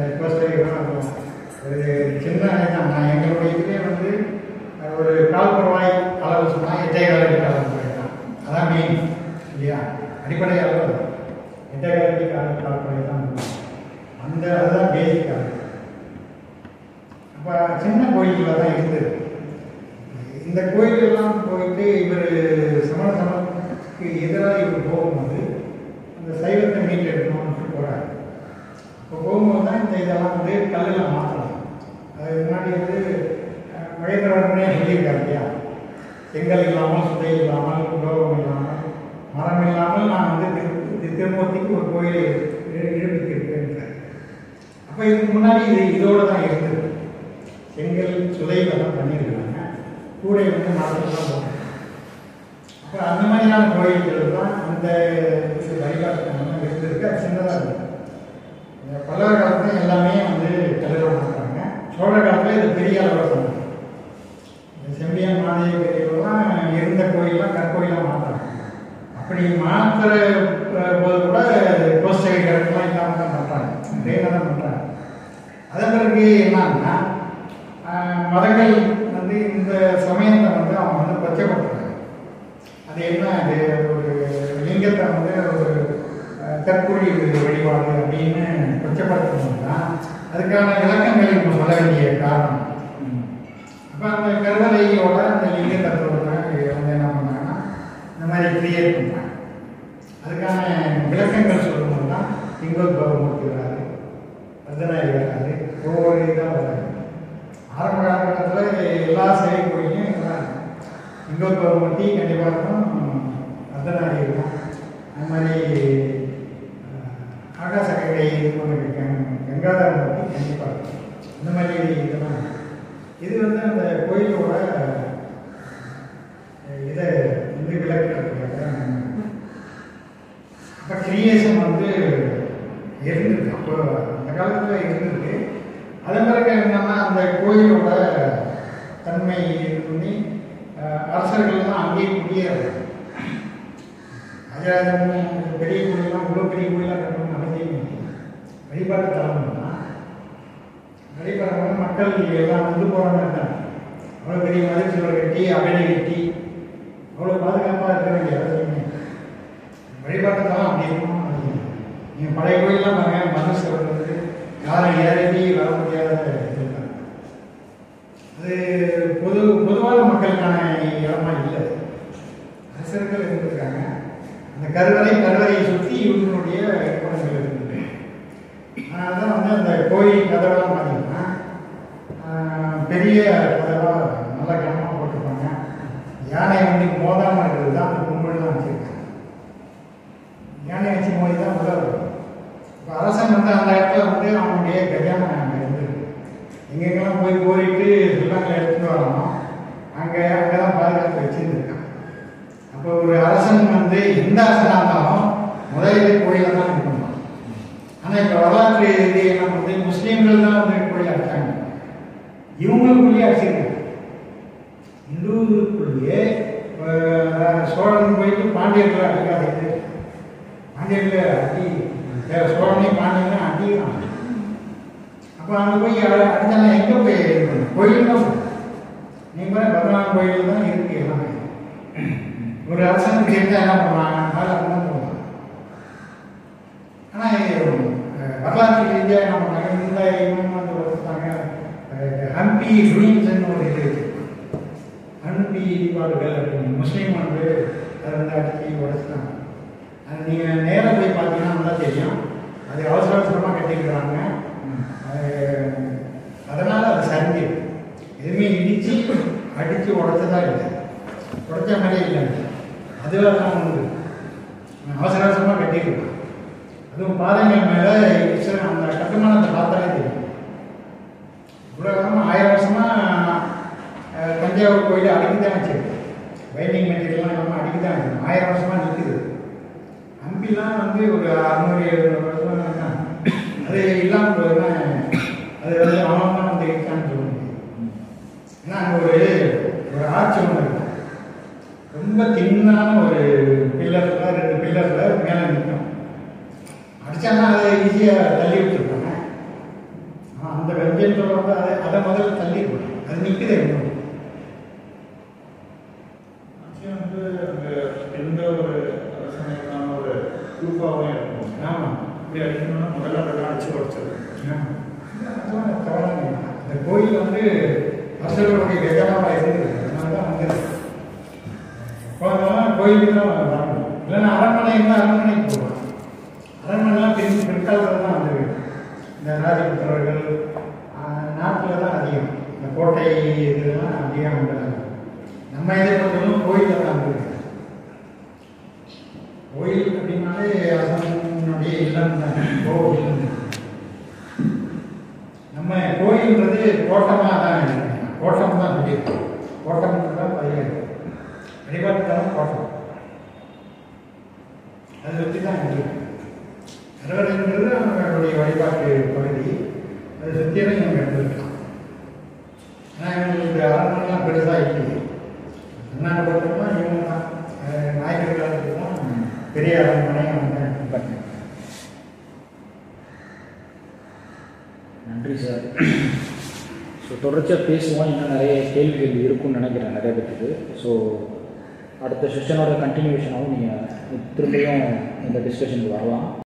ஒரு சின்ன அலை தான். நான் எங்களுடைய இதுலேயே வந்து ஒரு கால் ரூபாய் அளவு சொன்னால் 8,000 அடி கால் ரூபாய் தான். அதான் மெயின் இல்லையா? அடிப்படை அளவு 8,000 அடி கால் ரூபாய் தான். அதுதான் பேசிக் அளவு. அப்போ சின்ன கோயில்களில் தான் இருந்தது. இந்த கோயிலெல்லாம் போயிட்டு இவர் சமணத்துக்கு எதிராக இவர் போகும்போது அந்த சைவத்தை மீட்டெடுக்கணும்னு போகிறார். இப்போ போகும்போது தான் இந்த இதெல்லாம் வந்து கல்லில் மாற்றலாம். அது முன்னாடி வந்து மகேந்திரவர்மனே சொல்லியிருக்காரு இல்லையா? செங்கல் இல்லாமல், சுதை இல்லாமல், உலோகம் இல்லாமல், மரம் இல்லாமல் நான் வந்து திருமூர்த்திக்கு ஒரு கோயிலை எழுப்பியிருக்கேன். அப்போ இதுக்கு முன்னாடி இதோடு தான் இருந்தது. செங்கல் சுதையில் தான் பண்ணியிருக்காங்க. கூடை வந்து மரத்தில் தான் போகணும். அப்போ அந்த மாதிரியான கோயில்கள் தான் அந்த வழிகாட்டுலாம் இருந்திருக்கு. அது சின்னதாக இருக்கும். பல்லவர் காலத்தில் எல்லாமே வந்து கல்லில் மாற்றுறாங்க. சோழ காலத்தில் இது பெரிய அளவில் சொன்னாங்க. செம்பியன் மாதேவி பெரியவெல்லாம் இருந்த கோயிலெலாம் கற்கோயிலாக மாற்றுறாங்க. அப்படி மாற்றுற போது கூட கோஸ்டை கரெக்டெலாம் இல்லாமல் தான் பண்ணுறாங்க, ட்ரெயினாக தான் பண்ணுறாங்க. அதன் பிறகு என்னன்னா மதங்கள் வந்து இந்த சமயத்தை வந்து அவங்க வந்து கொச்சப்படுத்துறாங்க. அது என்ன, அது ஒரு லிங்கத்தை வந்து ஒரு தற்கொலை வழிபாடு அப்படின்னு கொச்சப்படுத்தணும்னா அதுக்கான விளக்கங்களை நம்ம சொல்ல வேண்டிய காரணம். அப்போ அந்த கருவறையோட அந்த லிங்க தத்துவத்தை வந்து என்ன பண்ணாங்கன்னா இந்த மாதிரி கிரியேட் பண்ணுறாங்க. அதுக்கான விளக்கங்கள் சொல்லணும் தான் லிங்கோத்பவமூர்த்தி வராது, அர்த்தநாயகர் வராது, ஒவ்வொரு இதாக வராது. ஆரம்ப காலகட்டத்தில் எல்லா சிலை கோயிலையும் எல்லாம் லிங்கோத்பவமூர்த்தி கண்டிப்பாக இருக்கும், அர்த்தநாயகர் இருக்கும். அது மாதிரி ஆகாச கங்கை கங்காதர மூர்த்தி கண்டிப்பாக இருக்கும். இந்த மாதிரி இதெல்லாம் இது வந்து அந்த கோயிலோட இதை வந்து விளக்குறதுக்காக அப்போ கிரியேஷன் வந்து இருந்திருக்கு. அப்போ அந்த காலத்தில் இருந்திருக்கு. அதன் பிறகு என்னன்னா அந்த கோயிலோட தன்மை பண்ணி அரசர்கள்லாம் அங்கேயே குடியேறாங்க. ராஜராஜன் பெரிய கோயிலாம் இவ்வளோ பெரிய கோயிலாக கட்டணும்னு அவசியம் இல்லை. வழிபாட்டு தலம்னா வழிபாடு மக்கள் எல்லாம் வந்து போகிறாங்க தான். அவ்வளோ பெரிய மதிச்சுவர் கட்டி அகழி கட்டி அவ்வளோ பாதுகாப்பாக இருக்க வேண்டிய அவசியமே. வழிபாட்டு தலம் அப்படி இருக்கணும். நீங்கள் பழைய கோயிலெலாம் பாருங்க, மனசு வந்து யாரும் ஏறி வர முடியாத இதுதான். அது பொதுவான மக்களுக்கான இடமா இல்லை. அரசர்கள் இருந்திருக்காங்க. அந்த கருவறையை சுற்றி இவங்களுடைய குணங்கள் இருந்தது. அதனால தான் வந்து அந்த கோயில் கதவெல்லாம் பார்த்தீங்கன்னா பெரிய கதவாக நல்லா கனமாக போட்டிருப்பாங்க. யானை வந்து மோதாமல் இருக்கிறது தான் அந்த கும்பல் தான் வச்சுருக்காங்க. யானை வச்சு மோதி தான் முதல். இப்போ அரசன் வந்து அந்த இடத்துல வந்து அவனுடைய கஜானா அங்கே இருந்திருக்கு. எங்கெங்கெல்லாம் போய் கோரிட்டு சொல்லாங்களை எடுத்துகிட்டு வரணும், அங்கே தான் பாதுகாப்பு வச்சுருந்துருக்கான். அப்போ ஒரு அரசன் வந்து எந்த அரசனாக இருந்தாலும் முதலில் கோயிலில் தான் இருக்கணும். ஆனால் இப்போ வரலாற்று ரீதியாக வந்து முஸ்லீம்கள் தான் வந்து கோயில் அடித்தாங்க. இவங்களுக்குள்ளேயே அடிச்சிருக்காங்க. இந்துக்குள்ளேயே சோழன் போயிட்டு பாண்டியர்களை அடிக்காது. பாண்டியர்கள் அடி சோழனே பாண்டியர்கள் அடிக்கிறாங்க. அப்போ அங்கே போய் அடித்தாங்க. எங்கே போய் கோயில் தான் நீங்கள் பத்மநாப கோயில் தான் இருக்கு எல்லாமே. ஒரு அரசனுக்கு தெரிஞ்சால் என்ன பண்ணுவாங்க, மேலே தான் போவாங்க. ஆனால் வரலாற்று ரீதியாக நம்ம இந்த இவங்க வந்து வளர்த்தாங்க. ஹம்பி ரூயின்ஸ்ன்னு ஒரு இது இருக்குது. ஹம்பி இடிபாடுகள் அப்படின்னு முஸ்லீம் வந்து அதை வந்து அடித்து உடச்சிட்டாங்க. அது நீங்கள் நேராக போய் பார்த்தீங்கன்னா நல்லா தெரியும். அது அவசர அவசரமாக கட்டிக்கிறாங்க. அதனால் அது சரிஞ்சு எதுவுமே இடித்து அடித்து உடச்சதா இல்லை. உடச்ச மாதிரியே இல்லை. அதுவாக தான் வந்து அவசர அவசரமாக கட்டியிருக்காங்க. அதுவும் பாதைகள் மேலே அந்த கட்டுமானத்தை பார்த்தாலே தெரியும். இவ்வளோ காலமாக 1000 வருஷமாக தஞ்சாவூர் கோயில் அடிக்கி தான் வச்சிருக்கு. பைண்டிங் மெட்டீரியல்லாம் நம்ம அடிக்கி தான் வச்சிருக்கோம். 1000 வருஷமாக நிற்குது. ஹம்பிலாம் வந்து ஒரு 600-700 வருஷம் தான். அது இல்லாமல் போதுன்னா அது வந்து அவன் தான் வந்து இருக்கான்னு சொல்ல முடியும். ஏன்னா அங்கே ஒரு ஆட்சி ஒன்று இருக்கும். ரொம்ப தின்னான ஒரு பில்லரில் 2 பில்லரில் மேலே நிற்கும். அடித்தாங்கன்னா அதை ஈஸியாக தள்ளி விட்டுருப்பாங்க. ஆனால் அந்த வெஞ்சன் சொல்கிறப்ப அதை முதல்ல தள்ளி இருப்பாங்க. அது நிற்குது இன்னும். வந்து அங்கே எந்த ஒரு அரசனைக்கான ஒரு குரூப்பாகவே இருக்கும். ஆமாம், இப்படி அடிக்கணும்னா முதல்ல அதை அடிச்சு உடச்சது. அதெல்லாம் தவறாங்க. அந்த கோயில் வந்து அரசர்களுடைய கஜானாவாக இருந்தது. அதனால தான் வந்தது. போனதெல்லாம் கோயிலுக்கு தான் வரணும். இல்லைன்னா அரண்மனை இருந்தால் அரண்மனைக்கு போகலாம். அரண்மனைலாம் பிற்காலத்தில் தான் வந்தது. இந்த ராஜபுத்திரர்கள் நாட்டில் தான் அதிகம். இந்த கோட்டை இதெல்லாம் அதிகம் வந்தது. நம்ம இதை பொறுத்தவரைக்கும் கோயிலில் தான் வந்தது. கோயில் அப்படின்னாலே அரசனுடைய இல்லம் தான். கோவில் நம்ம கோயில்ன்றது கோட்டமாக தான் இருக்கணும். கோட்டம் தான் சொல்லியிருக்கோம். கோட்டம்ன்றது தான் பதிவு வழிபாட்டுக்கான கோட்டம். அதை வச்சு தான் இருக்கு. அரவணைன்றது அவங்களுடைய வழிபாட்டு பகுதி. அதை சுற்றியெல்லாம் இவங்க எடுத்துருக்கலாம். ஆனால் இவங்களுக்கு அரண்மனைலாம் பெருசாக இல்லையே. தமிழ்நாட்டை பொறுத்தவரைக்கும் இவங்க தான் நாயக்கர் காலத்துக்கு தான் பெரிய அரண்மனை அவங்க கட்டினாங்க. நன்றி சார். ஸோ தொடர்ச்சியாக பேசுவோம். இன்னும் நிறைய கேள்விகள் இருக்குன்னு நினைக்கிறேன் நிறைய பேருக்கு. ஸோ அடுத்த செஷனோட கண்டினியூஷனாகவும் நீங்கள் திரும்பியும் இந்த டிஸ்கஷனுக்கு வரலாம்.